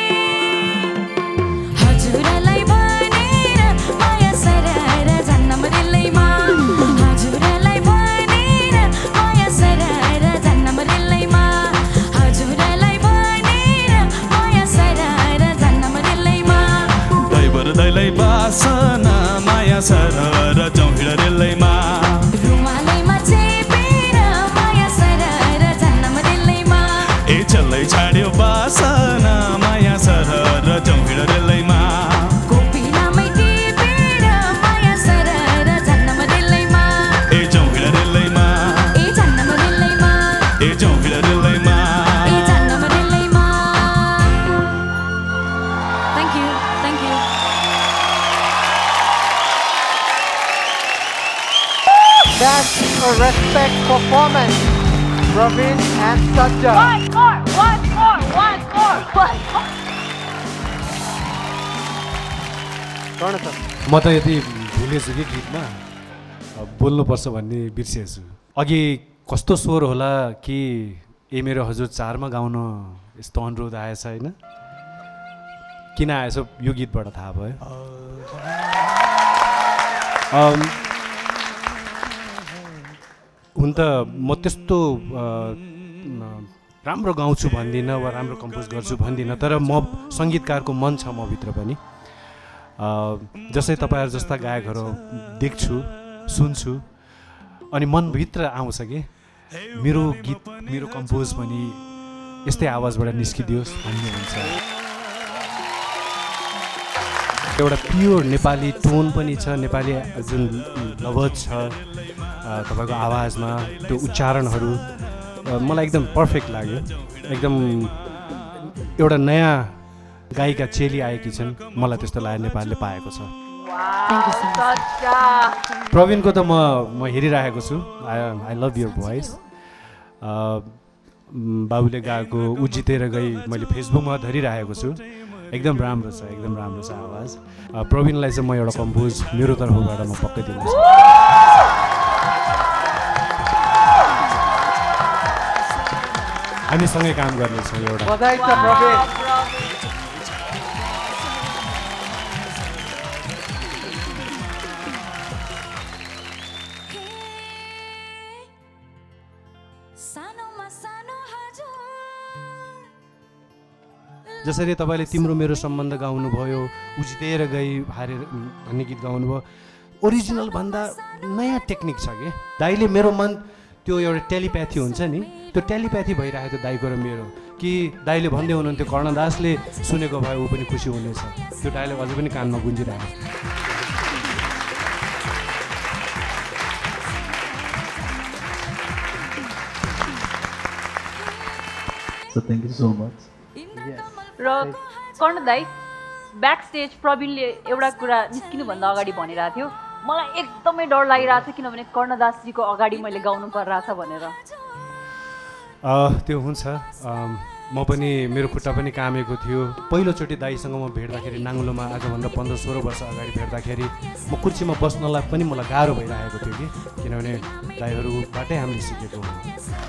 हजुरलाई भनेर माया सरर जान्न मरेलैमा हजुरलाई भनेर माया सरर जान्न मरेलैमा हजुरलाई भनेर माया सरर जान्न मरेलैमा ड्राइभर दाइलाई बासना माया सरर चौकिड रेलैमा रुमालैमा चेपेर माया सरर जान्न मरेलैमा ए चल्दै छाड्यो बासना माया सरर चौकिड रेलैमा कोपिलामै टिपेर माया सरर जान्न मरेलैमा ए चौकिड रेलैमा ए जान्न मरेलैमा ए चौकिड रेलैमा ए जान्न मरेलैमा thank you thank you That's a respect performance, Praveen and Satya. One more, one more, one more, one more. Karna sir म त यति भुलेछु कि गीतमा बोल्नुपर्छ भन्ने बिर्सेछु अघि कस्तो स्वर होला कि ए मेरो हजुर चारमा गाउन यस्तो अनुरोध आएछ होइन किन आएछ यो गीतबाट थाहा भयो हुन त म त्यस्तो राम्रो गाउँछु भन्दिनँ वा राम्रो कम्पोज गर्छु भन्दिनँ, तर म सङ्गीतकारको मन छ म भित्र पनि। जसै तपाईँहरू जस्ता गायकहरू देख्छु सुन्छु अनि मनभित्र आउँछ कि मेरो गीत मेरो कम्पोज पनि यस्तै आवाजबाट निस्किदियोस् भन्ने हुन्छ। एउटा प्योर नेपाली टोन पनि छ, नेपाली जुन लवज छ तपाईँको आवाजमा, त्यो उच्चारणहरू मलाई एकदम पर्फेक्ट लाग्यो। एकदम एउटा नयाँ गायिका चेली आएकी छन्, मलाई त्यस्तो लाग्यो नेपालले पाएको छ। प्रवीणको त म म हेरिरहेको छु, I I love your voice. बाबुले गाएको ऊ जितेर गई मैले फेसबुकमा धरिरहेको छु, एकदम राम्रो छ, एकदम राम्रो छ आवाज। प्रवीणलाई चाहिँ म एउटा कम्पोज मेरो तर्फबाट म पक्कै दिन्छु। हामी सँगै काम गर्नेछौँ एउटा। बधाई छ प्रवीण। जसरी तपाईँले तिम्रो मेरो सम्बन्ध गाउनुभयो, उजितेर गई हारेर भन्ने गीत गाउनुभयो, ओरिजिनल भन्दा नयाँ टेक्निक छ कि दाइले मेरो मन त्यो एउटा टेलिप्याथी हुन्छ नि, त्यो टेलिप्याथी भइरहेको थियो दाइको र मेरो, कि दाइले भन्दै हुनुहुन्थ्यो कर्णदासले सुनेको भए ऊ पनि खुसी हुनेछ, त्यो डायलग अझै पनि कानमा गुन्जिरहेको। So thank you so much. र कर्ण दाई ब्याक स्टेज प्रवीणले एउटा कुरा निस्किनुभन्दा अगाडि भनिरहेको थियो, मलाई एकदमै डर लागिरहेको थियो किनभने कर्णदासजीको अगाडि मैले गाउनु परिरहेछ भनेर। त्यो हुन्छ, म पनि मेरो खुट्टा पनि कामेको थियो। पहिलोचोटि दाईसँग म भेट्दाखेरि नाङ्गलोमा आजभन्दा पन्ध्र सोह्र वर्ष अगाडि भेट्दाखेरि म कुर्सीमा बस्नलाई पनि मलाई गाह्रो भइरहेको थियो कि किनभने दाईहरूबाटै हामीले सिकेको हो।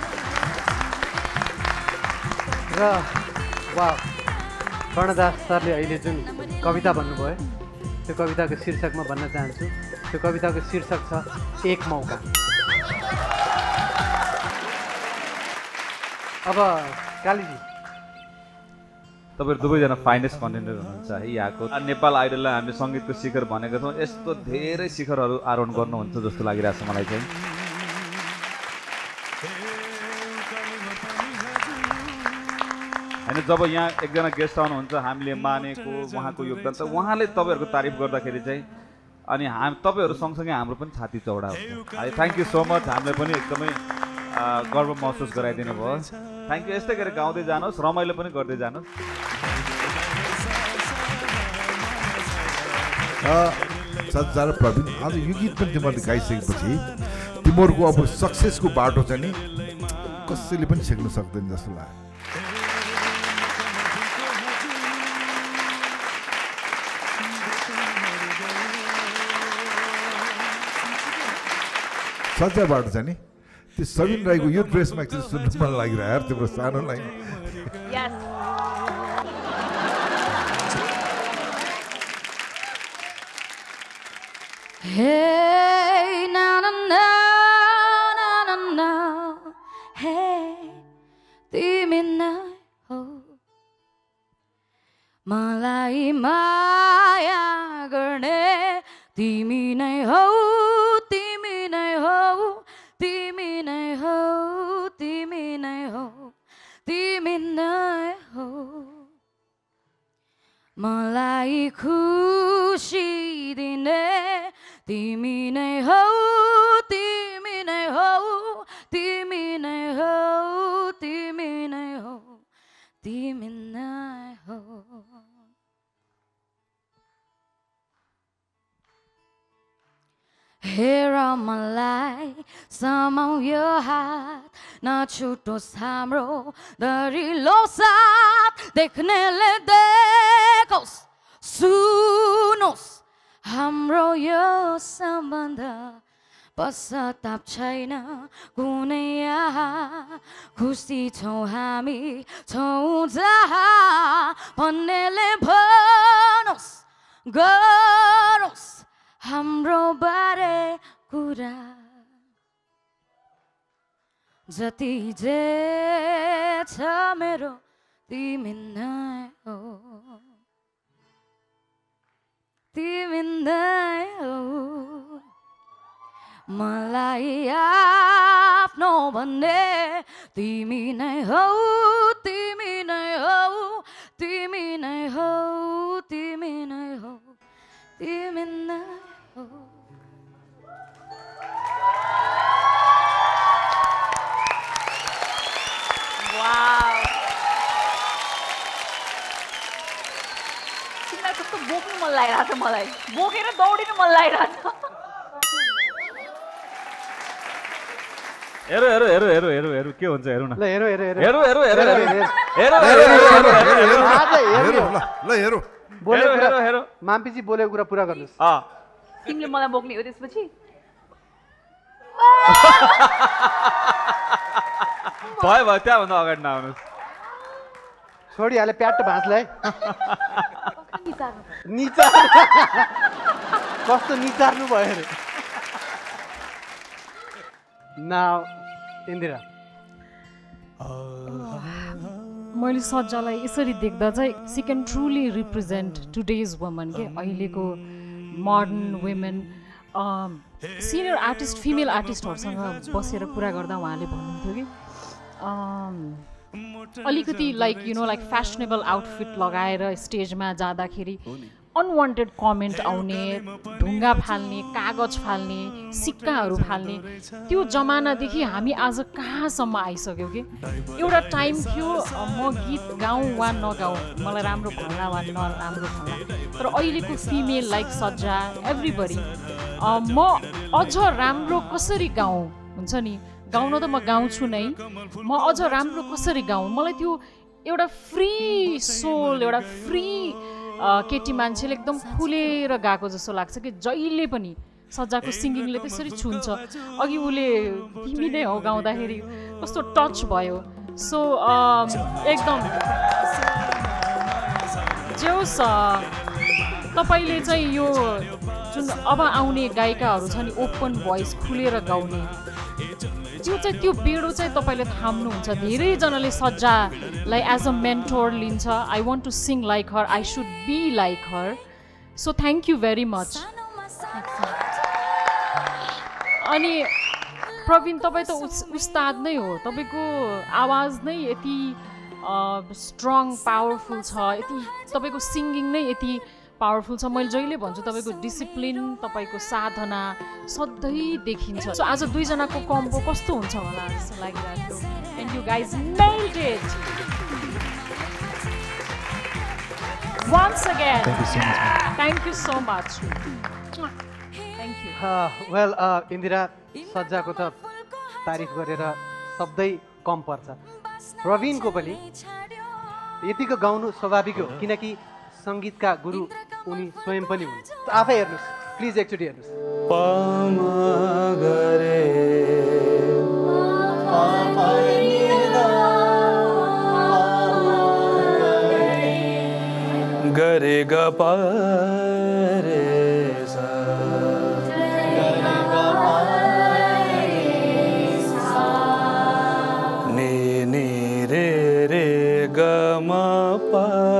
र वा कर्णदास सरले अहिले जुन कविता भन्नुभयो त्यो कविताको शीर्षक म भन्न चाहन्छु। त्यो कविताको शीर्षक छ एक मौका। अब कालीजी तपाईँहरू दुवैजना फाइनेस्ट कन्टेन्टर हुनुहुन्छ है यहाँको। नेपाल आइडललाई हामीले सङ्गीतको शिखर भनेको छौँ, यस्तो धेरै शिखरहरू आरोहण गर्नुहुन्छ जस्तो लागिरहेको छ मलाई चाहिँ। होइन जब यहाँ एकजना गेस्ट आउनुहुन्छ हामीले मानेको उहाँको योगदान त उहाँले तपाईँहरूको तारिफ गर्दाखेरि चाहिँ अनि हाम तपाईँहरू सँगसँगै हाम्रो पनि छाती चौडा हुन्छ। है थ्याङ्क यू सो मच, हामीलाई पनि एकदमै गर्व महसुस गराइदिनु भयो। Thank you. यस्तै गरेर गाउँदै जानुहोस्, रमाइलो पनि गर्दै जानुहोस्। सज्जा र प्रवीण आज यो गीत पनि तिमीहरूले गाइसकेपछि तिमीहरूको अब सक्सेसको बाटो चाहिँ नि कसैले पनि छेक्न सक्दैन जस्तो लाग्यो। सच्चा बाटो छ नि त्यो सबिन राईको यो ड्रेसमा एकचोटि सुन्नु मन लागिरह्यो यार तिम्रो सानो line. Hey, na na na na na na, hey, तिमी नै हो मलाई माया गर्ने, तिमी नै हो तिमी नै हो तिमी नै हो तिमी नै हो तिमी नै हो मलाई खुसी दिने, तिमी नै हो तिमी नै हो तिमी नै हो तिमी नै हो तिमी नै हो। हेर मलाई समाउ यो हात, नछुटोस् हाम्रो दरिलो साथ, देख्नेले देखोस् सुनोस् हाम्रो यो सम्बन्ध, पश्चाताप छैन कुनै यहाँ, खुसी छौँ हामी छौँ जहाँ, भन्नेले भनोस् गरोस् हाम्रो बारे कुरा जति जे छ मेरो तिमी नै हो तिमी नै हो मलाई आफ्नो भन्ने तिमी नै हौ तिमी नै हौ तिमी नै हौ तिमी नै हौ तिमी नै हौ वाउ तिमीलाई कस्तो बोक्नु मन लागिरहेको छ मलाई बोकेर दौडिनु मन लागिरहेको छ हेरो हेरो हेरो हेरो हेरो हेरो के हुन्छ हेरौ न ल हेरो हेरो हेरो हेरो हेरो हेरो हेरो हेरो हेरो ल हेरो बोलेको हेरो हेरो माम्पीजी बोलेको कुरा पुरा गर्नुस् अ तिमीले मलाई बोक्ने हो त्यसपछि भयो भयो त्यहाँभन्दा अगाडि नआउनुहोस् छोडिहाले प्याट भाँच्लाई निचार कस्तो निचार्नु भयो अरे नाउ इन्दिरा मैले सज्जालाई यसरी देख्दा चाहिँ she can truly represent today's woman के अहिलेको modern women senior artist female आर्टिस्टहरूसँग बसेर कुरा गर्दा उहाँले भन्नुहुन्थ्यो कि अलिकति like you know like fashionable outfit लगाएर स्टेजमा जाँदाखेरि अनवान्टेड कमेन्ट आउने ढुङ्गा फाल्ने कागज फाल्ने सिक्काहरू फाल्ने त्यो जमानादेखि हामी आज कहाँसम्म आइसक्यौँ कि एउटा टाइम थियो म गीत गाउँ वा नगाउँ मलाई राम्रो फल्ला वा नराम्रो फल्ला तर अहिलेको फिमेल लाइक सज्जा एभ्रिबडी म अझ राम्रो कसरी गाउँ हुन्छ नि गाउन त म गाउँछु नै म अझ राम्रो कसरी गाउँ मलाई त्यो एउटा फ्री सोल एउटा फ्री केटी मान्छेले एकदम खुलेर गएको जस्तो लाग्छ कि जहिले पनि सज्जाको सिङ्गिङले त्यसरी छुन्छ अघि उसले तिमी नै हो गाउँदाखेरि कस्तो टच भयो सो एकदम जे होस् तपाईँले चाहिँ यो जुन अब आउने गायिकाहरू छ नि ओपन भोइस खुलेर गाउने त्यो चाहिँ त्यो बेडो चाहिँ तपाईँले थाम्नुहुन्छ धेरैजनाले सज्जालाई एज अ मेन्टोर लिन्छ I want to sing like her I should be like her so thank you very much अनि प्रवीण तपाईँ त उस उस्ताद नै हो तपाईँको आवाज नै यति स्ट्रङ पावरफुल छ यति तपाईँको सिङ्गिङ नै यति पावरफुल छ मैले जहिले भन्छु तपाईँको डिसिप्लिन तपाईँको साधना सधैँ देखिन्छ सो आज दुईजनाको कम्बो कस्तो हुन्छ होला जस्तो लागिरहेको and you guys nailed it once again thank you so much thank you well Indira सज्जाको त तारिफ गरेर शब्दै कम पर्छ प्रवीणको पनि यतिको गाउनु स्वाभाविक हो किनकि सङ्गीतका गुरु उनी स्वयं पनि हुन् आफै हेर्नुहोस् प्लिज एकचोटि हेर्नुहोस् गरे ग परे सा नि नि रे रे ग म प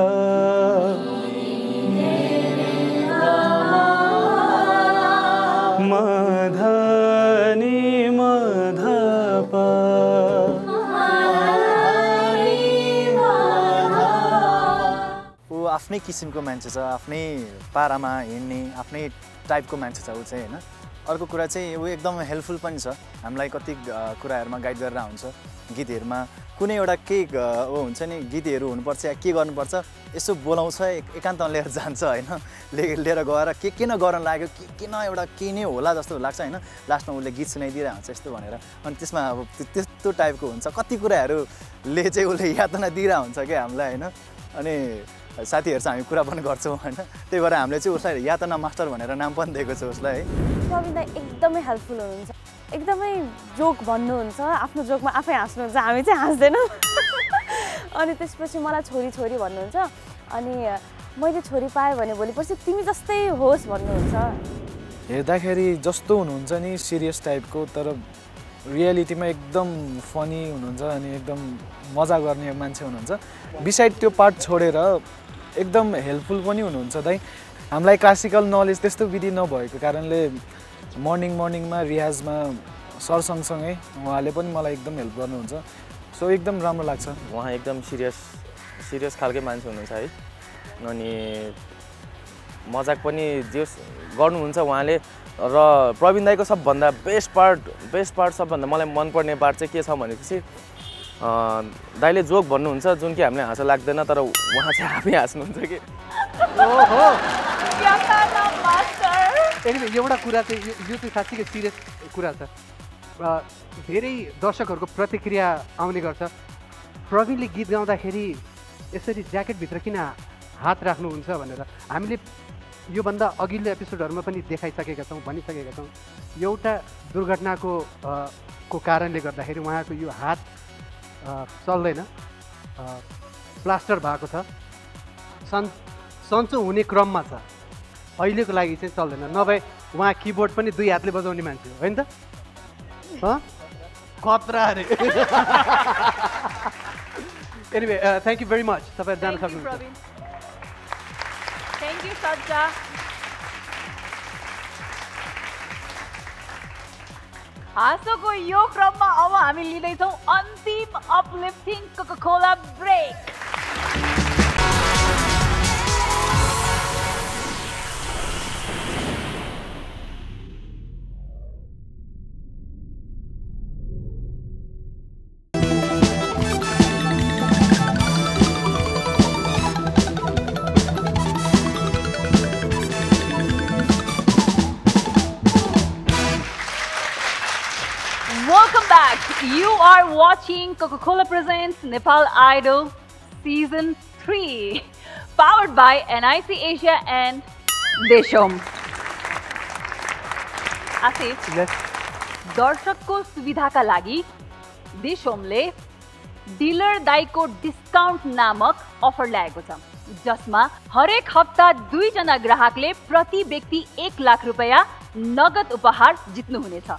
आफ्नै किसिमको मान्छे छ आफ्नै पारामा हिँड्ने आफ्नै टाइपको मान्छे छ ऊ चाहिँ होइन अर्को कुरा चाहिँ ऊ एकदम हेल्पफुल पनि छ हामीलाई कति कुराहरूमा गाइड गरेर हुन्छ गीतहरूमा कुनै एउटा केही ऊ हुन्छ नि गीतहरू हुनुपर्छ या के गर्नुपर्छ यसो बोलाउँछ एकान्तमा लिएर जान्छ होइन लिएर गएर के किन गर्न लाग्यो के किन एउटा के नै होला जस्तो लाग्छ होइन लास्टमा उसले गीत सुनाइदिएर हुन्छ यस्तो भनेर अनि त्यसमा अब त्यस्तो टाइपको हुन्छ कति कुराहरूले चाहिँ उसले यातना दिइरहेको हुन्छ क्या हामीलाई होइन अनि साथीहरूसँग हामी कुरा पनि गर्छौँ होइन त्यही भएर हामीले चाहिँ उसलाई यातना मास्टर भनेर नाम पनि दिएको छ उसलाई है प्रवीण दाइ एकदमै हेल्पफुल हुनुहुन्छ एकदमै जोक भन्नुहुन्छ आफ्नो जोकमा आफै हाँस्नुहुन्छ हामी चाहिँ हाँस्दैनौँ अनि त्यसपछि मलाई छोरी छोरी भन्नुहुन्छ अनि मैले छोरी पाएँ भने भोलि पर्सि तिमी जस्तै होस् भन्नुहुन्छ हेर्दाखेरि जस्तो हुनुहुन्छ नि सिरियस टाइपको तर रियालिटीमा एकदम फनी हुनुहुन्छ अनि एकदम मजा गर्ने मान्छे हुनुहुन्छ बिसाइड त्यो पार्ट छोडेर एकदम हेल्पफुल पनि हुनुहुन्छ दाइ हामीलाई क्लासिकल नलेज त्यस्तो विधि नभएको कारणले मर्निङ मर्निङमा रियाजमा सर सँगसँगै उहाँले पनि मलाई एकदम हेल्प गर्नुहुन्छ सो एकदम राम्रो लाग्छ उहाँ एकदम सिरियस सिरियस खालकै मान्छे हुनुहुन्छ है अनि मजाक पनि जे गर्नुहुन्छ उहाँले र प्रवीण दाईको सबभन्दा बेस्ट पार्ट बेस्ट पार्ट सबभन्दा मलाई मनपर्ने पार्ट चाहिँ के छ भनेपछि दाईले जोक भन्नुहुन्छ जुन कि हामीलाई हाँसो लाग्दैन तर उहाँ चाहिँ आफै हाँस्नुहुन्छ कि ओहो एनिवे एउटा कुरा चाहिँ यो चाहिँ साँच्चीकै सिरियस कुरा छ धेरै दर्शकहरूको प्रतिक्रिया आउने गर्छ प्रवीणले गीत गाउँदाखेरि यसरी ज्याकेटभित्र किन हात राख्नुहुन्छ भनेर हामीले योभन्दा अघिल्लो एपिसोडहरूमा पनि देखाइसकेका छौँ भनिसकेका छौँ एउटा दुर्घटनाको को कारणले गर्दाखेरि उहाँको यो हात चल्दैन प्लास्टर भएको छ सन् सन्चो हुने क्रममा छ अहिलेको लागि चाहिँ चल्दैन नभए उहाँ किबोर्ड पनि दुई हातले बजाउने मान्छे हो होइन त खतरा अरे anyway thank you very much तपाईँ जान सक्नुहुन्छ Thank you, Sajja. हाँसोको यो क्रममा अब हामी लिँदैछौँ अन्तिम uplifting Coca Cola break You are watching Coca-Cola Presents Nepal Idol Season three, powered by N I C Asia and Deshom. Asif, yes. दर्शकको सुविधाका लागि देशोमले डिलर दाइको डिस्काउन्ट नामक अफर ल्याएको छ जसमा हरेक हप्ता दुईजना ग्राहकले प्रति व्यक्ति एक लाख रुपैयाँ नगद उपहार जित्नुहुनेछ।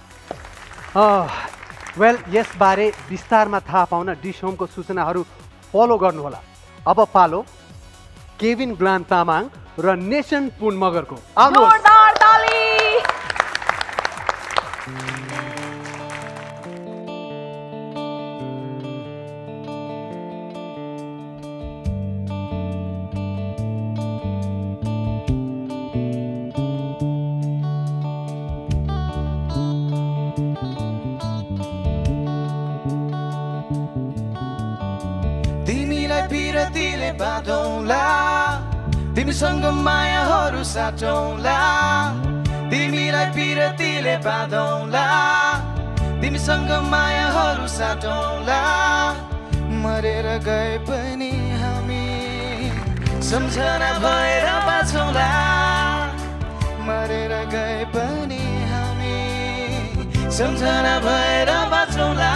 वेल यसबारे विस्तारमा थाहा पाउन डिश होमको सूचनाहरू फलो गर्नुहोला। अब पालो केविन ग्लान तामाङ र नेसन पुन मगरको। जोरदार ताली। बाँधौँला तिमीसँग मायाहरू साटौँला तिमीलाई पिरतीले बाँधौँला तिमीसँग मायाहरू साटौँला मरेर गए पनि हामी सम्झना भएर बाँचौँला मरेर गए पनि हामी सम्झना भएर बाँचौँला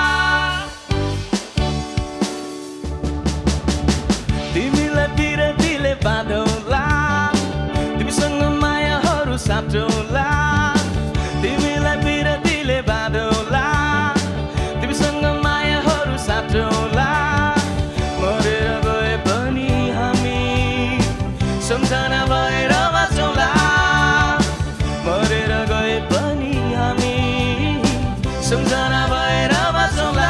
तिमीलाई पिरतीले बाँधौँला तिमीसँग मायाहरू साटौँला तिमीलाई पिरतीले बाँधौँला तिमीसँग मायाहरू साटौँला मरेर गए पनि हामी सम्झना भएर बाँचौँला मरेर गए पनि हामी सम्झना भएर बाँचौँला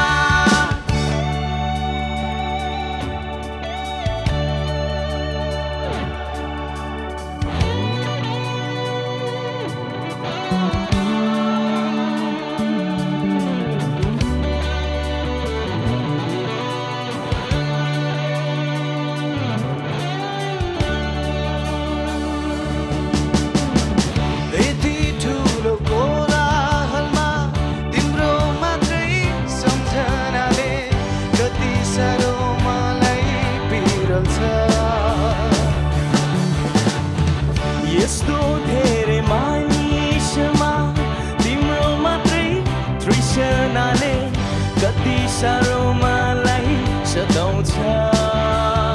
यस्तो धेरै मानिसमा तिम्रो मात्रै तृष्णाले कति साह्रो मलाई सताउँछ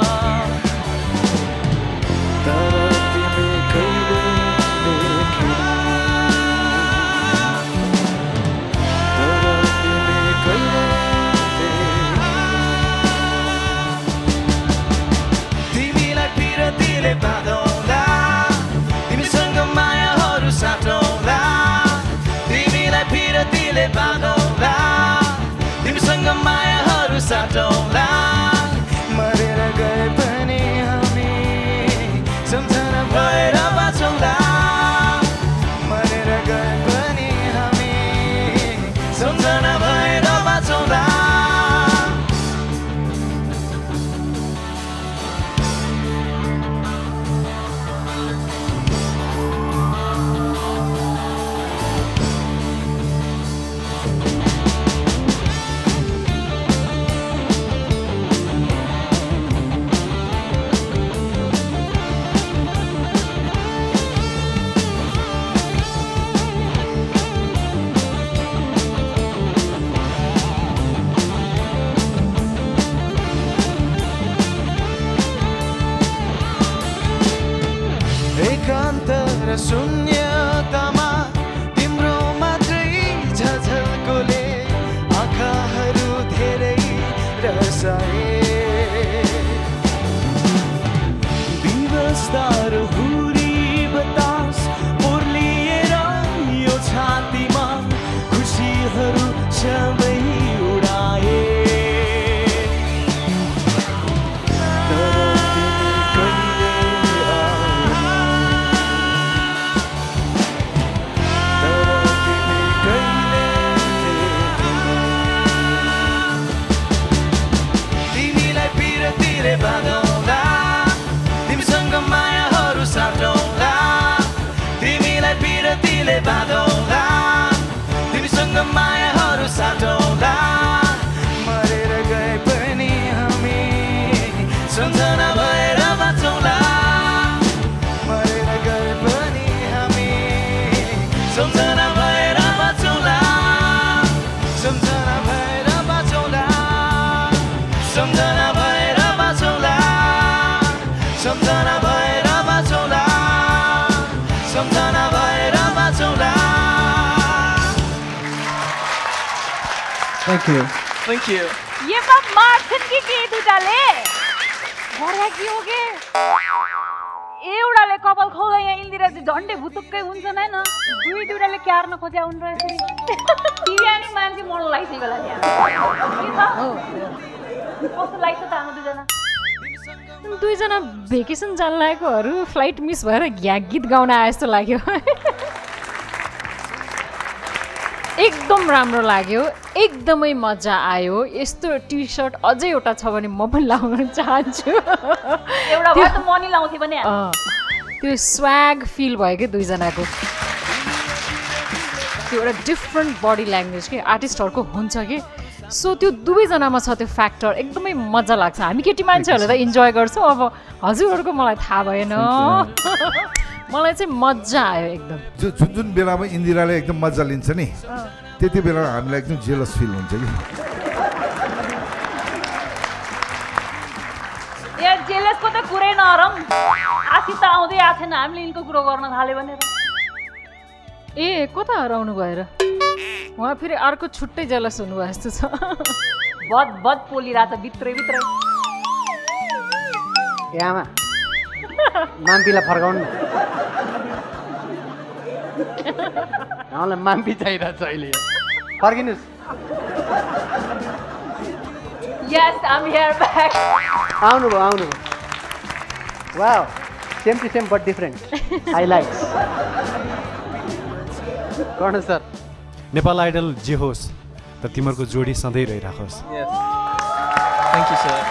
तर तिमी कहिले देखेनौ भएर बाँचौँला मरेर गए पनि हामी सम्झना भएर बाँचौँला एकान्त र शून्यतामा तिम्रो मात्रै झझल्कोले आँखाहरू धेरै रसाए विवस्ताहरू हुरी बतास ओर्लिएर यो छातीमा खुसीहरू सबै उडाए बाँधौँला तिमीसँग मायाहरू साटौँला तिमीलाई पिरतीले बाँधौँला तिमीसँग मायाहरू साटौँला मरेर गए पनि हामी सम्झना भएर बाँचौँला मरेर गए पनि हामी सम्झना भएर बाँचौँला सम्झना भएर बाँचौँला सम्झना भएर सम्झना भएर बाँचौँला सम्झना भएर बाँचौँला थ्याङ्क यू थ्याङ्क यू ये बात मार्छन् कि के दुटाले भर्या के हो के एउटाले कपाल खौला यहाँ इन्दिरा झन्डै भुतुक्कै हुन्छन् हैन दुई दुईटाले क्यार्न खोज्या हुन् रहेछ बिहानी मान्छे मन लागिसक्यो होला त्यहाँ कस्तो लाग्छ त हाम्रो दुईजना दुईजना भेकेसन जान लागेकोहरू फ्लाइट मिस भएर घ्याक गीत गाउन आए जस्तो लाग्यो एकदम राम्रो लाग्यो एकदमै मजा आयो यस्तो टी सर्ट अझै एउटा छ भने म पनि लाउन चाहन्छु एउटा भए त म नि लाउँथे भने त्यो स्वाग फिल भयो कि दुईजनाको त्यो एउटा डिफ्रेन्ट बडी ल्याङ्ग्वेज कि आर्टिस्टहरूको हुन्छ कि सो त्यो दुवैजनामा छ त्यो फ्याक्टर एकदमै मजा लाग्छ हामी केटी मान्छेहरूले त इन्जोय गर्छौँ अब हजुरहरूको मलाई थाहा भएन मलाई चाहिँ मजा आयो एकदम जुन जुन बेलामा इन्दिराले एकदम मजा लिन्छ नि त्यति बेला हामीलाई एकदम जेलस फिल हुन्छ कि यार जेलसको त कुरै नरम आशी त आउँदै आएको छैन हामीले यिनको कुरो गर्न थाल्यो भनेर ए कता हराउनु भएर उहाँ फेरि अर्को छुट्टै जेलस हुनुभयो जस्तो छ बद बद पोलिरहेछ भित्रै भित्रै ए आमा माम्पीलाई फर्काउनु हामीलाई माम्पी चाहिरहेको छ अहिले फर्किनुहोस् Yes, I'm here back. आउनुभयो आउनुभयो wow same to same but different I like Karna sir Nepal Idol जे होस् तर तिमीहरूको जोडी सधैँ रहिराखोस् thank you sir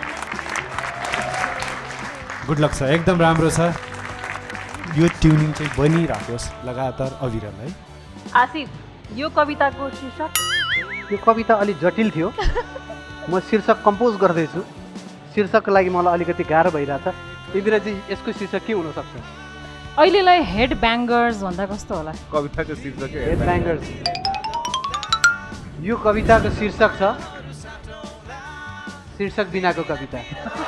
good luck छ एकदम राम्रो छ यो ट्युनिङ चाहिँ बनिराखोस् लगातार अविरल है आसिफ यो कविताको शीर्षक यो कविता अलि जटिल थियो म शीर्षक कम्पोज गर्दैछु शीर्षकको लागि मलाई अलिकति गाह्रो भइरहेछ इन्दिराजी यसको शीर्षक के हुनसक्छ अहिलेलाई हेड ब्याङ्गर्स भन्दा कस्तो होला कविताको शीर्षक हेड ब्याङ्गर्स यो कविताको शीर्षक छ शीर्षक बिनाको कविता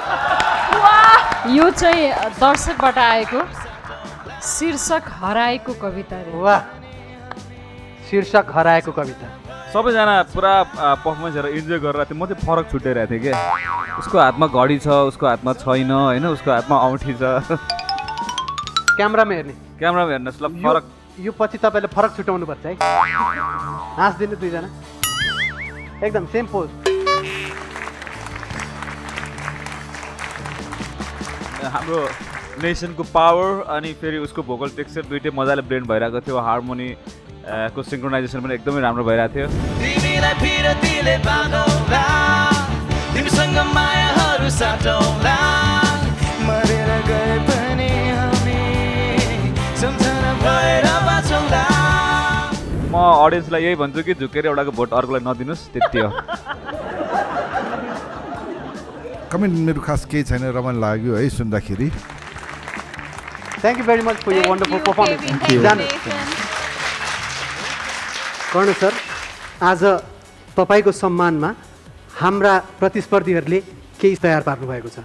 यो चाहिँ दर्शकबाट आएको शीर्षक हराएको कविता वाह शीर्षक हराएको कविता सबैजना पुरा पर्फर्मेन्सहरू इन्जोय गरेर थियो म चाहिँ फरक छुट्याइरहेको थिएँ क्या उसको हातमा घडी छ उसको हातमा छैन होइन उसको हातमा औँठी छ क्यामेरामा हेर्ने क्यामेरामा हेर्नुहोस् ल फरक यो पछि तपाईँले फरक छुट्याउनु पर्छ है हाँस्दिनु दुईजना एकदम सेम पोज हाम्रो नेसनको पावर अनि फेरि उसको भोकल टेक्सचर दुइटै मजाले ब्लेन्ड भइरहेको थियो हार्मोनी को सिङ्क्रोनाइजेसन पनि एकदमै राम्रो भइरहेको थियो तिमीलाई फिरतीले बाँधौँला तिमीसँग मायाहरू साटौँला मरेर गए पनि हामी सम्झना भएर बाँचौँला म अडियन्सलाई यही भन्छु कि झुकेर एउटाको भोट अर्कोलाई नदिनुहोस् त्यति हो कमेन्ट मेरो खास केही छैन रमाइलो लाग्यो है सुन्दाखेरि thank you very much for यो वन्डरफुल पर्फर्मेन्स कर्ण सर आज तपाईँको सम्मानमा हाम्रा प्रतिस्पर्धीहरूले केही तयार पार्नु भएको छ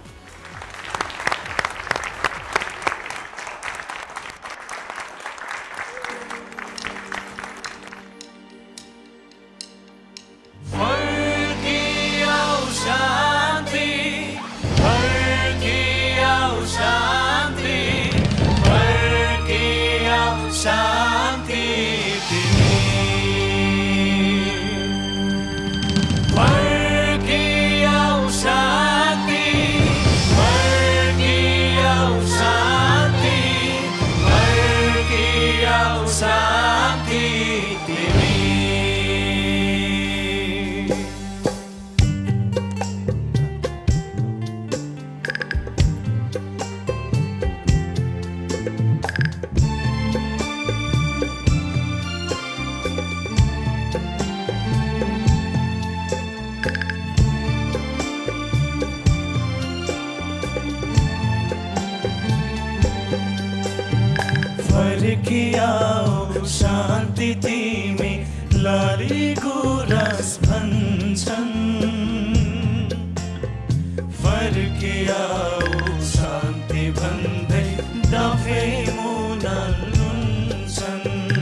फर्कियाऊ शान्ति तिमी लरी गुरस भन्छन् फर्कियाऊ शान्ति भन्दै डफे मुना लुन्छन्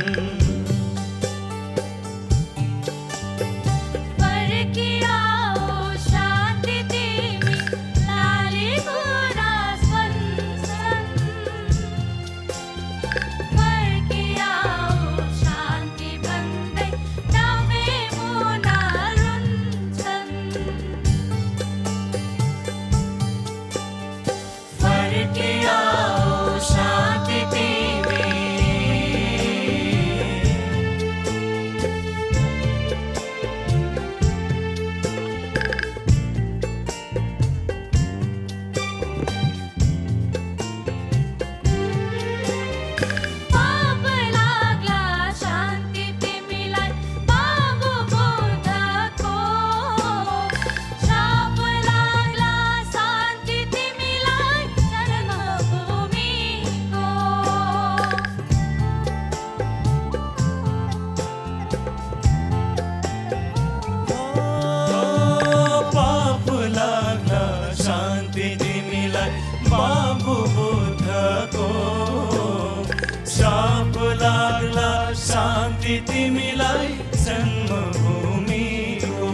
शान्ति तिमीलाई जन्मभूमिको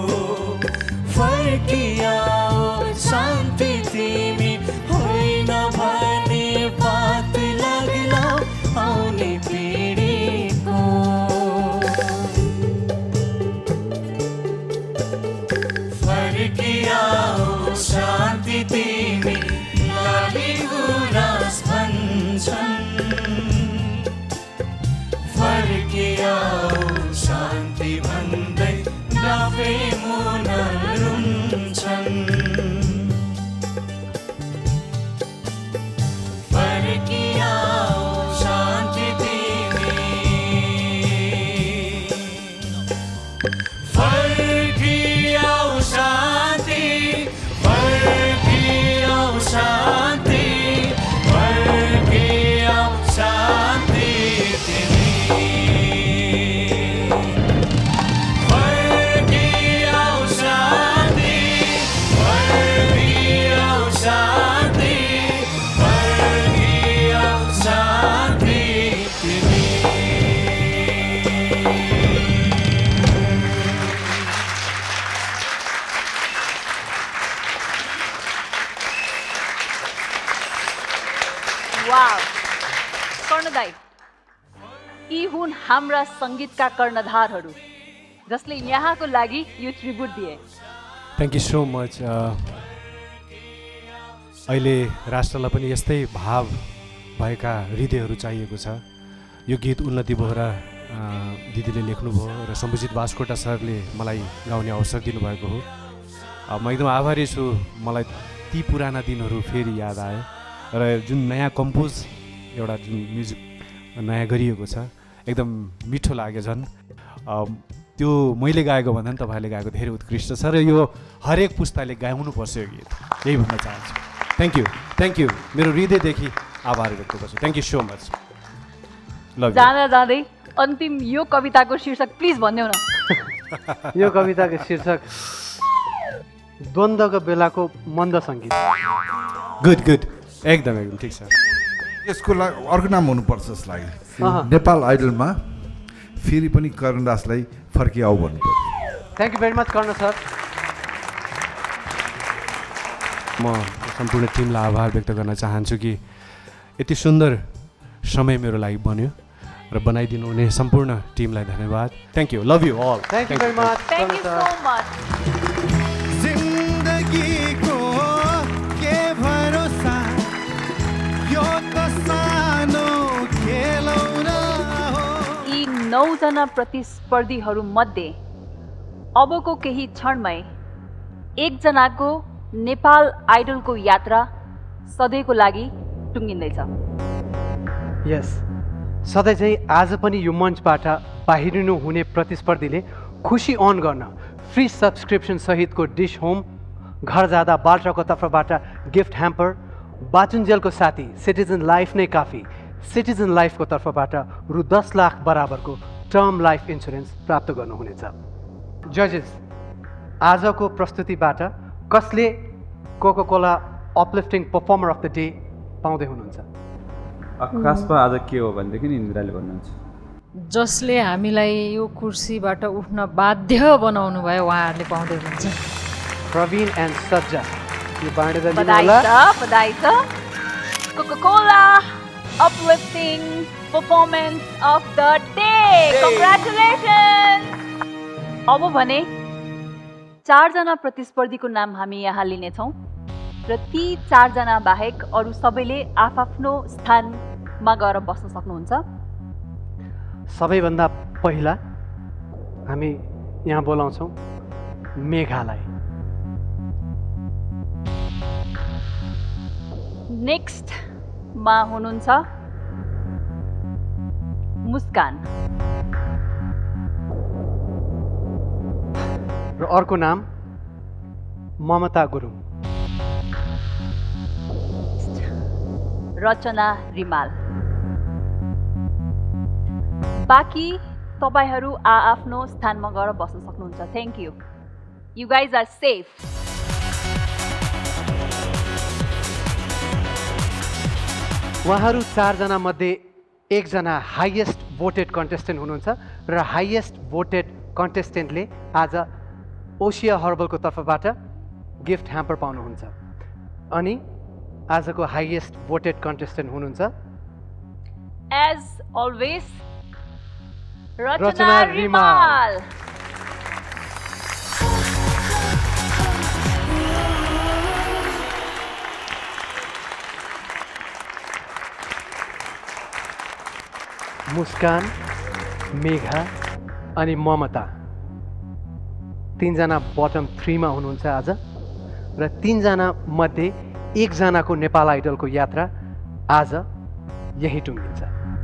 फर्कियाऊ शान्ति तिमी होइन भने बात लाग्ला आउने पिँढीको फर्कियाऊ शान्ति तिमी लाली गुराँस भन्छन् फर्कियाऊ शान्ति भन्दै डफे मुना रुन्छन् फर्कियाऊ शान्ति तिमी फर्कियाऊ शान्ति फर्कियाऊ शान्ति फर्कियाऊ शान्ति वाव कर्णदाई यी हुन् हाम्रा सङ्गीतका कर्णधारहरू जसले यहाँको लागि यो ट्रिब्युट दिए थ्याङ्क यू सो मच अहिले राष्ट्रलाई पनि यस्तै भाव भएका हृदयहरू चाहिएको छ। यो गीत उन्नति बोहरा दिदीले लेख्नुभयो र सम्बुजित बास्कोटा सरले मलाई गाउने अवसर दिनुभएको हो। म एकदम आभारी छु। मलाई ती पुराना दिनहरू फेरि याद आयो र जुन नयाँ कम्पोज एउटा जुन म्युजिक नयाँ गरिएको छ एकदम मिठो लाग्यो। झन् त्यो मैले गाएको भन्दा पनि तपाईँले गाएको धेरै उत्कृष्ट छ र यो हरेक पुस्ताले गाउनुपर्छ यो गीत, यही भन्न चाहन्छु। थ्याङ्क यू थ्याङ्क यू मेरो हृदयदेखि आभार व्यक्त गर्छु। Thank you so much. जाँदा जाँदै अन्तिम यो कविताको शीर्षक प्लिज भनिदेऊ न। यो कविताको शीर्षक द्वन्द्वको बेलाको मन्द सङ्गीत। गुड गुड एकदम एकदम ठिक छ। यसको लागि अर्को नाम हुनुपर्छ जस्तो लाग्यो। नेपाल आइडलमा फेरि पनि कर्णदासलाई फर्किआऊ भन्नु पर्यो। Thank you very much Karna sir. म सम्पूर्ण टिमलाई आभार व्यक्त गर्न चाहन्छु कि यति सुन्दर समय मेरो लागि बन्यो र बनाइदिनु हुने सम्पूर्ण टिमलाई धन्यवाद। Thank you, love you all. Thank you very much. Thank you so much. जिन्दगीको के भरोसा यो त सानो खेलौना हो। यी नौजना प्रतिस्पर्धीहरू मध्ये अबको केही क्षणमै एकजनाको नेपाल आइडलको यात्रा सधैँको लागि टुङ्गिँदैछ। यस, सधैँ चाहिँ आज पनि यो मञ्चबाट बाहिरिनु हुने प्रतिस्पर्धीले खुसी अन गर्न फ्री सब्सक्रिप्सन सहितको डिस होम, घर जाँदा बाल्ट्राको तर्फबाट गिफ्ट ह्याम्पर, बाचुन्जेलको साथी सिटिजन लाइफ नै काफी सिटिजन लाइफको तर्फबाट रु दस लाख बराबरको टर्म लाइफ इन्सुरेन्स प्राप्त गर्नुहुनेछ। जजेस, आजको प्रस्तुतिबाट कसले Coca Cola uplifting performer of the day पाउँदै हुनुहुन्छ? खासमा आज के हो भनेदेखि इन्दिराले भन्नुहुन्छ। जसले हामीलाई यो कुर्सीबाट उठ्न बाध्य बनाउनु भयो उहाँहरूले पाउँदै हुनुहुन्छ। प्रवीण एन्ड सज्जा, यो बाँडेर दिनु बधाई होला। छ, बधाई छ। Coca Cola uplifting performance of the day, congratulations. अब भने चारजना प्रतिस्पर्धीको नाम हामी यहाँ लिनेछौँ र ती चारजना बाहेक अरू सबैले आफआफ्नो स्थानमा गएर बस्न सक्नुहुन्छ। सबैभन्दा पहिला हामी यहाँ बोलाउँछौँ मेघालाई। नेक्स्टमा हुनुहुन्छ मुस्कान र अर्को नाम ममता गुरुङ। रचना रिमाल। बाँकी तपाईहरू आआफ्नो स्थानमा गएर बस्न सक्नुहुन्छ। Thank you, you guys are safe. उहाँहरू चारजना मध्ये एकजना हाइएस्ट भोटेड कन्टेस्टेन्ट हुनुहुन्छ र हाइएस्ट भोटेड कन्टेस्टेन्टले आज ओसिया हर्बलको तर्फबाट गिफ्ट ह्याम्पर पाउनुहुन्छ। अनि आजको हाइएस्ट भोटेड कन्टेस्टेन्ट हुनुहुन्छ एज अलवेज रचना, रचना रिमाल। मुस्कान, मेघा अनि ममता तीनजना बटम थ्रीमा हुनुहुन्छ आज र तीनजना मध्ये एकजनाको नेपाल आइडलको यात्रा आज यही टुङ्गिन्छ।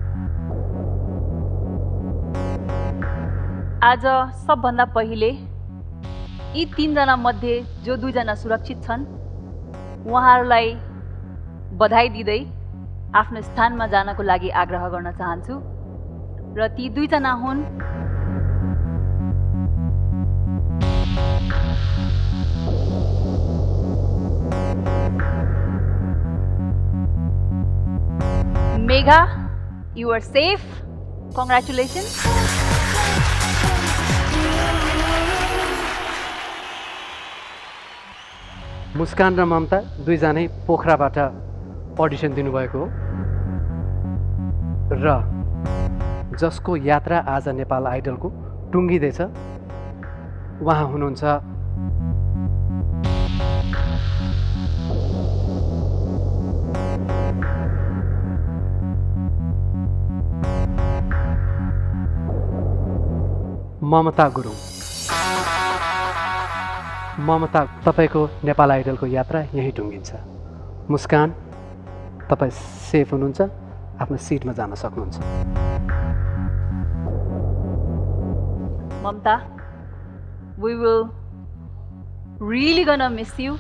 आज सबभन्दा पहिले यी तीनजना मध्ये जो दुईजना सुरक्षित छन् उहाँहरूलाई बधाई दिँदै आफ्नो स्थानमा जानको लागि आग्रह गर्न चाहन्छु र ती दुईजना हुन् Megha. You are safe, congratulations. Muskan र ममता दुईजनै पोखराबाट अडिसन दिनुभएको हो र जसको यात्रा आज नेपाल आइडलको टुङ्गिँदैछ उहाँ हुनुहुन्छ ममता गुरुङ। ममता, तपाईँको नेपाल आइडलको यात्रा यहीँ टुङ्गिन्छ। मुस्कान, तपाईँ सेफ हुनुहुन्छ, आफ्नो सिटमा जान सक्नुहुन्छ। Mamta, we will really gonna miss you.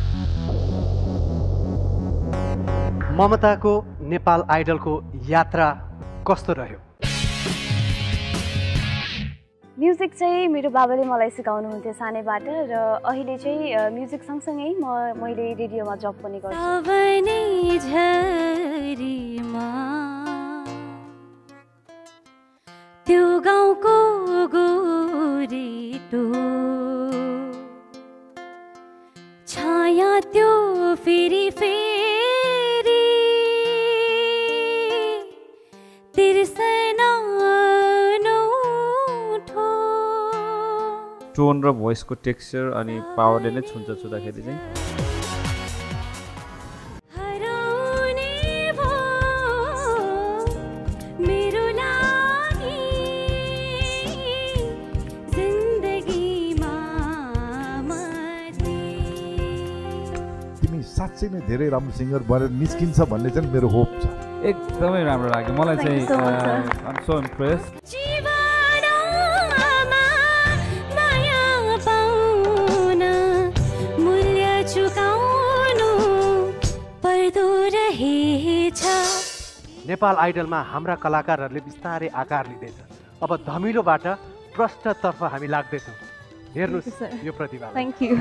ममताको Nepal आइडलको यात्रा कस्तो रह्यो? म्युजिक चाहिँ मेरो बाबाले मलाई सिकाउनुहुन्थ्यो सानैबाट र अहिले चाहिँ म्युजिक सँगसँगै म मैले रेडियोमा जब पनि गर्छु। त्यो गाउँको गोरी टो छाया त्यो फेरि फेरि तिर्सना नउठो। टोन र भोइसको टेक्सचर अनि पावरले नै छुन्छ छुँदाखेरि चाहिँ साँच्चै नै धेरै राम्रो सिङ्गर भएर निस्किन्छ भन्ने चाहिँ मेरो होप छ। एकदमै राम्रो लाग्यो मलाई चाहिँ। I am so impress. Nepal आइडलमा हाम्रा कलाकारहरूले बिस्तारै आकार लिँदैछ। अब धमिलोबाट प्रष्टतर्फ हामी लाग्दैछौँ। हेर्नुहोस् यो प्रतिभा। Thank you.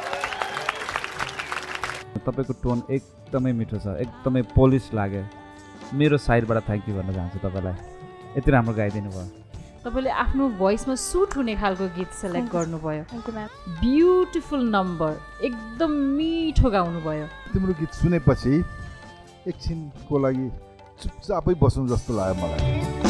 तपाईँको टोन एकदमै मिठो छ, एकदमै पोलिस लाग्यो। मेरो साइडबाट थ्याङ्क यू भन्न चाहन्छु तपाईँलाई, यति राम्रो गाइदिनु भयो। तपाईँले आफ्नो भोइसमा सुट हुने खालको गीत सेलेक्ट गर्नुभयो। ब्युटिफुल नम्बर, एकदम मिठो गाउनुभयो। तिम्रो गीत सुनेपछि एकछिनको लागि चुपचापै बस्नु जस्तो लाग्यो मलाई।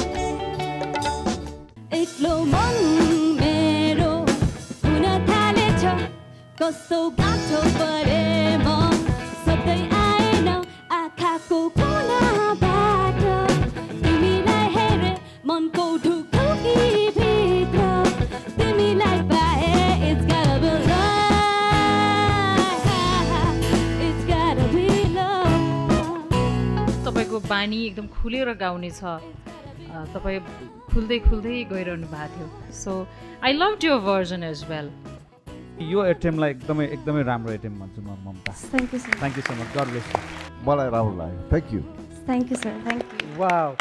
एक्लो मन मेरो हुन थालेछ, कस्तो गाँठो परेम सधैँ आएन आँखाको कुनाबाट। तिमीलाई हेरे मनको ढुकुकी भित्र, तिमीलाई पाए it's gotta be love, it's gotta be love। तपाईँको बानी एकदम खुलेर गाउने छ, तपाईँ खुल्दै खुल्दै गइरहनु भएको थियो। So I love your version as well. यो एटेम्पलाई एकदमै एकदमै राम्रो एटेम्प भन्छु म Mamata. Thank you sir. Thank you so much. God bless you. मलाई राम्रो लाग्यो। Thank you. Thank you sir. Thank you. Wow.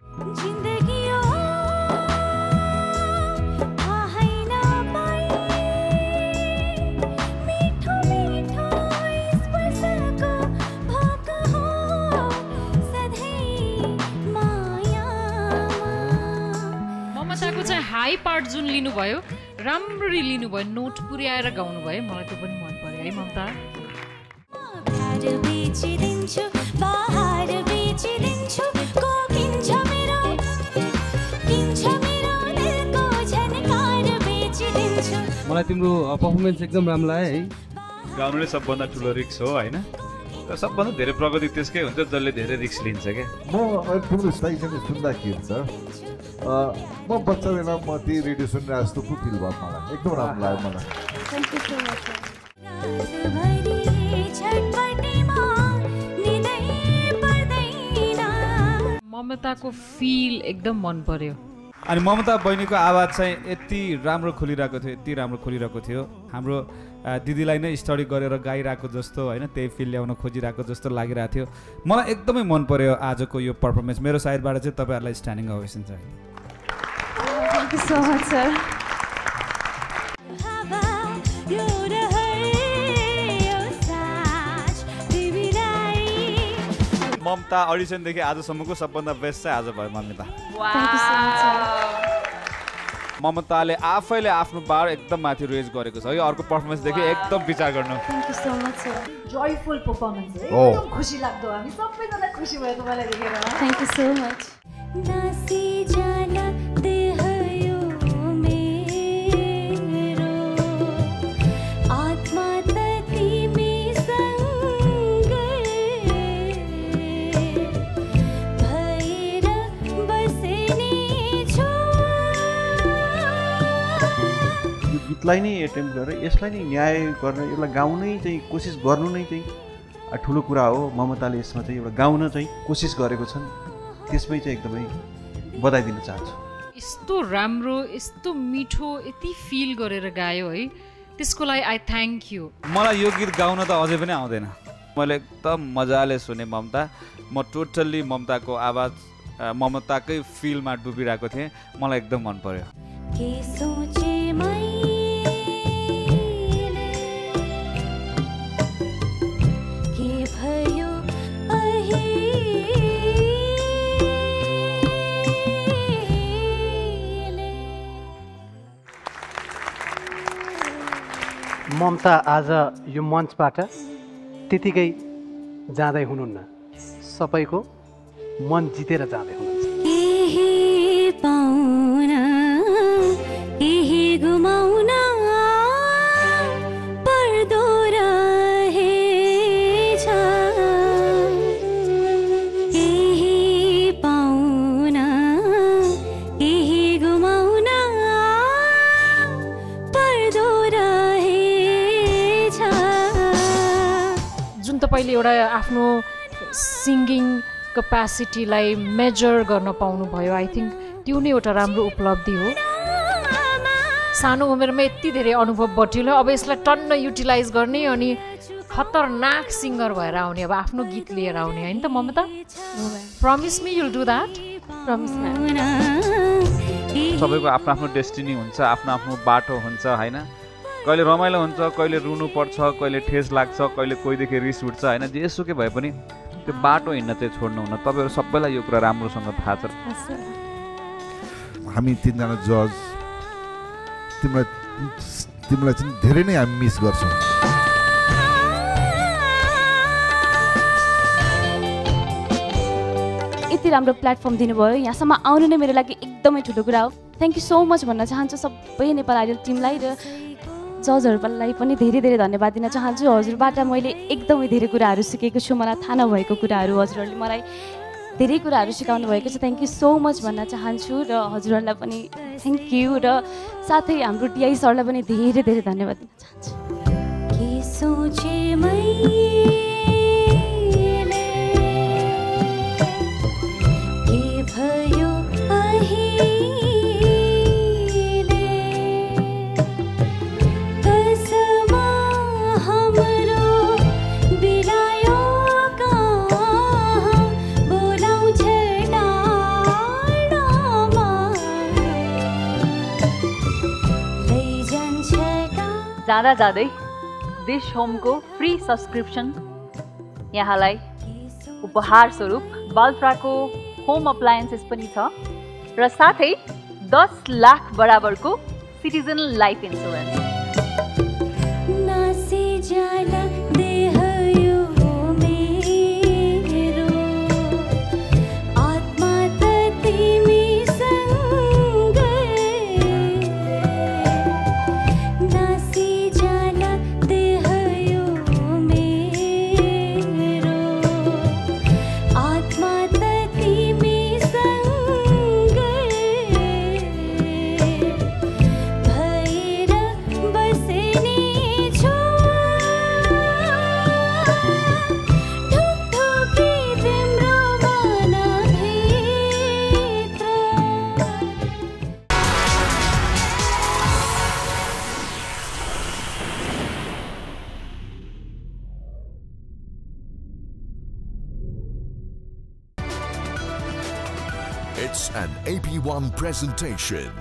ममताको चाहिँ हाई पार्ट जुन लिनुभयो राम्ररी लिनुभयो, नोट पुर्याएर गाउनुभयो, मलाई त्यो पनि मन पर्यो है ममता। मलाई तिम्रो पर्फर्मेन्स एकदम राम्रो लाग्यो है। गाउनु नै सबभन्दा ठुलो रिक्स हो होइन, तर सबभन्दा धेरै प्रगति त्यसकै हुन्छ जसले धेरै रिक्स लिन्छ क्या। म तिम्रो स्टाइलसँग सुन्दाखेरि छ म बच्चा बेला म त्यही रेडियो सुनिरहेको जस्तो पो फिल भयो मलाई। एकदम राम्रो लाग्यो मलाई। Thank you so much. ममताको फिल एकदम मन पर्यो। अनि ममता बहिनीको आवाज चाहिँ यति राम्रो खोलिरहेको थियो, यति राम्रो खोलिरहेको थियो। हाम्रो दिदीलाई नै स्टडी गरेर गाइरहेको जस्तो होइन, त्यही फिल ल्याउन खोजिरहेको जस्तो लागिरहेको थियो। मलाई एकदमै मन पर्यो आजको यो पर्फर्मेन्स। मेरो साइडबाट चाहिँ तपाईँहरूलाई स्ट्यान्डिङ ओभेसन छ। Thank you so much sir. Mamata अडिसनदेखि आजसम्मको सबभन्दा बेस्ट चाहिँ आज भयो ममता। ममताले आफैले आफ्नो बार एकदम माथि रेज गरेको छ यो अर्को पर्फर्मेन्सदेखि एकदम विचार गर्नु। Thank you so much sir. Joyful performance हो, एकदम खुसी लाग्दो। हामी सबैजना खुसी भयो तपाईँलाई देखेर। Thank you so much. नासी जाला देह यो मेरो आत्मा त तिमीसँगै भएर बस्ने छु। यसलाई नै एटेम्प गरेर यसलाई नै न्याय गर्न यसलाई गाउनै चाहिँ कोसिस गर्नु नै चाहिँ ठुलो कुरा हो। ममताले यसमा चाहिँ एउटा गाउन चाहिँ कोसिस गरेको छन्, त्यसमै चाहिँ एकदमै बधाई दिन चाहन्छु। यस्तो राम्रो यस्तो मिठो यति फिल गरेर गायो है, त्यसको लागि आई थ्याङ्क यू। मलाई यो गीत गाउन त अझै पनि आउँदैन, मैले एकदम मजाले सुने ममता। म टोटल्ली ममताको आवाज ममताकै फिलमा डुबिरहेको थिएँ, मलाई एकदम मन पर्यो। ममता आज यो मञ्चबाट त्यतिकै जाँदै हुनुहुन्न, सबैको मन जितेर जाँदै हुनुहुन्छ। केही पाउन केही गुमाउन पर्दो रहेछ, केही पाउन केही गुमाउन पर्दो रहेछ। जुन तपाईँले एउटा आफ्नो सिङ्गिङ क्यापेसिटीलाई मेजर गर्न पाउनुभयो, आई थिङ्क त्यो नै एउटा राम्रो उपलब्धि हो। सानो उमेरमा यति धेरै अनुभव बटुल्यो, अब यसलाई टन्न युटिलाइज गर्ने अनि खतरनाक सिङ्गर भएर आउने, अब आफ्नो गीत लिएर आउने होइन त Mamata? Promise me you'll do that? Promise me. सबैको आफ्नो आफ्नो डेस्टिनी हुन्छ, आफ्नो आफ्नो बाटो हुन्छ होइन। कहिले रमाइलो हुन्छ, कहिले रुनु पर्छ, कहिले ठेस लाग्छ, कहिले कोहीदेखि रिस उठ्छ होइन। जेसुकै भए पनि त्यो बाटो हिँड्न चाहिँ छोड्नु हुन। तपाईँहरू सबैलाई यो कुरा राम्रोसँग थाहा छ। हामी तिनजना जज तिमीलाई तिमीलाई चाहिँ धेरै नै हामी मिस गर्छौँ। यति राम्रो प्लेटफर्म दिनुभयो, यहाँसम्म आउनु नै मेरो लागि एकदमै ठुलो कुरा हो। थ्याङ्क यू सो मच भन्न चाहन्छु सबै नेपाल आइडल टिमलाई र जजहरूलाई पनि धेरै धेरै धन्यवाद दिन चाहन्छु। हजुरबाट मैले एकदमै धेरै कुराहरू सिकेको छु, मलाई थाहा नभएको कुराहरू हजुरहरूले मलाई धेरै कुराहरू सिकाउनु भएको छ। थ्याङ्क यू सो मच भन्न चाहन्छु र हजुरहरूलाई पनि थ्याङ्क यू, र साथै हाम्रो टिआई सरलाई पनि धेरै धेरै धन्यवाद दिन चाहन्छु। के सोचे के भयो जाँदा जाँदै डिश होमको फ्री सब्सक्रिप्सन यहाँलाई उपहार स्वरूप बाल्फ्राको होम अप्लायन्सेस पनि छ र साथै दस लाख बराबरको citizen life insurance. It's an A P one presentation.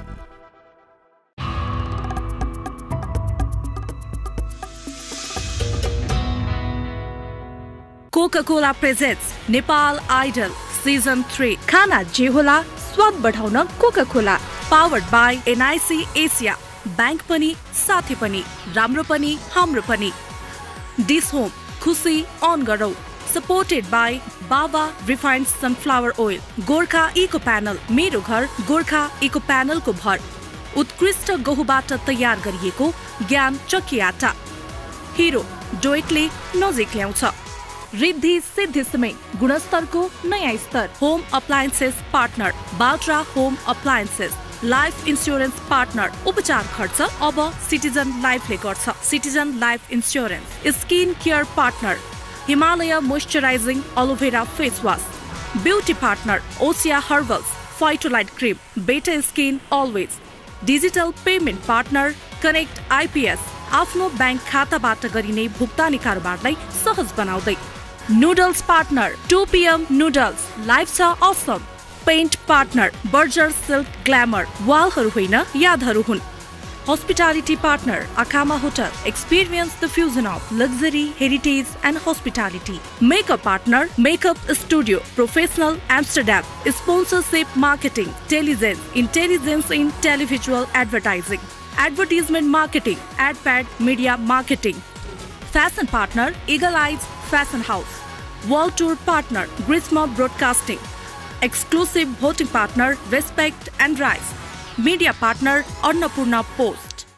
Coca-Cola presents Nepal Idol Season three. खाना जे होला स्वाद बढाउन Coca-Cola. Powered by N I C Asia. Bank पनि साथी पनि राम्रो पनि हाम्रो पनि. Dish Home खुसी on गरौ. Supported by Baba Refined Sunflower Oil. Gorkha eco panel मेरो घर गोर्खा इको प्यानलको भर. उत्कृष्ट गहुबाट तयार गरिएको ज्ञान चक्की आटा. हिरो डोइटले नजिक ल्याउँछ. रिद्धि सिद्धि सिमेन्ट गुणस्तरको नयाँ स्तर. Home appliances partner Baltra home appliances. Life insurance partner उपचार खर्च अब सिटिजन लाइफले गर्छ। Citizen life insurance. Skin care partner Himalaya moisturizing aloe vera face wash. Beauty partner Oshea herbals phytolite cream. Better skin always. Digital payment partner connect IPS. आफ्नो bank खाताबाट गरिने भुक्तानी कारोबारलाई सहज बनाउँदै। Noodles partner two PM noodles life छ असम। Paint partner Berger silk glamour वालहरू होइन यादहरू हुन्। Hospitality partner Akama hotel experience the fusion of luxury heritage and hospitality. Makeup partner makeup studio professional Amsterdam. Sponsorship marketing टेलिजेन्स intelligence in televisual advertising. Advertisement marketing adpad media marketing. Fashion partner eagle eyes fashion house. World tour partner Grishma broadcasting. Exclusive voting partner respect and rise. Media partner Annapurna post.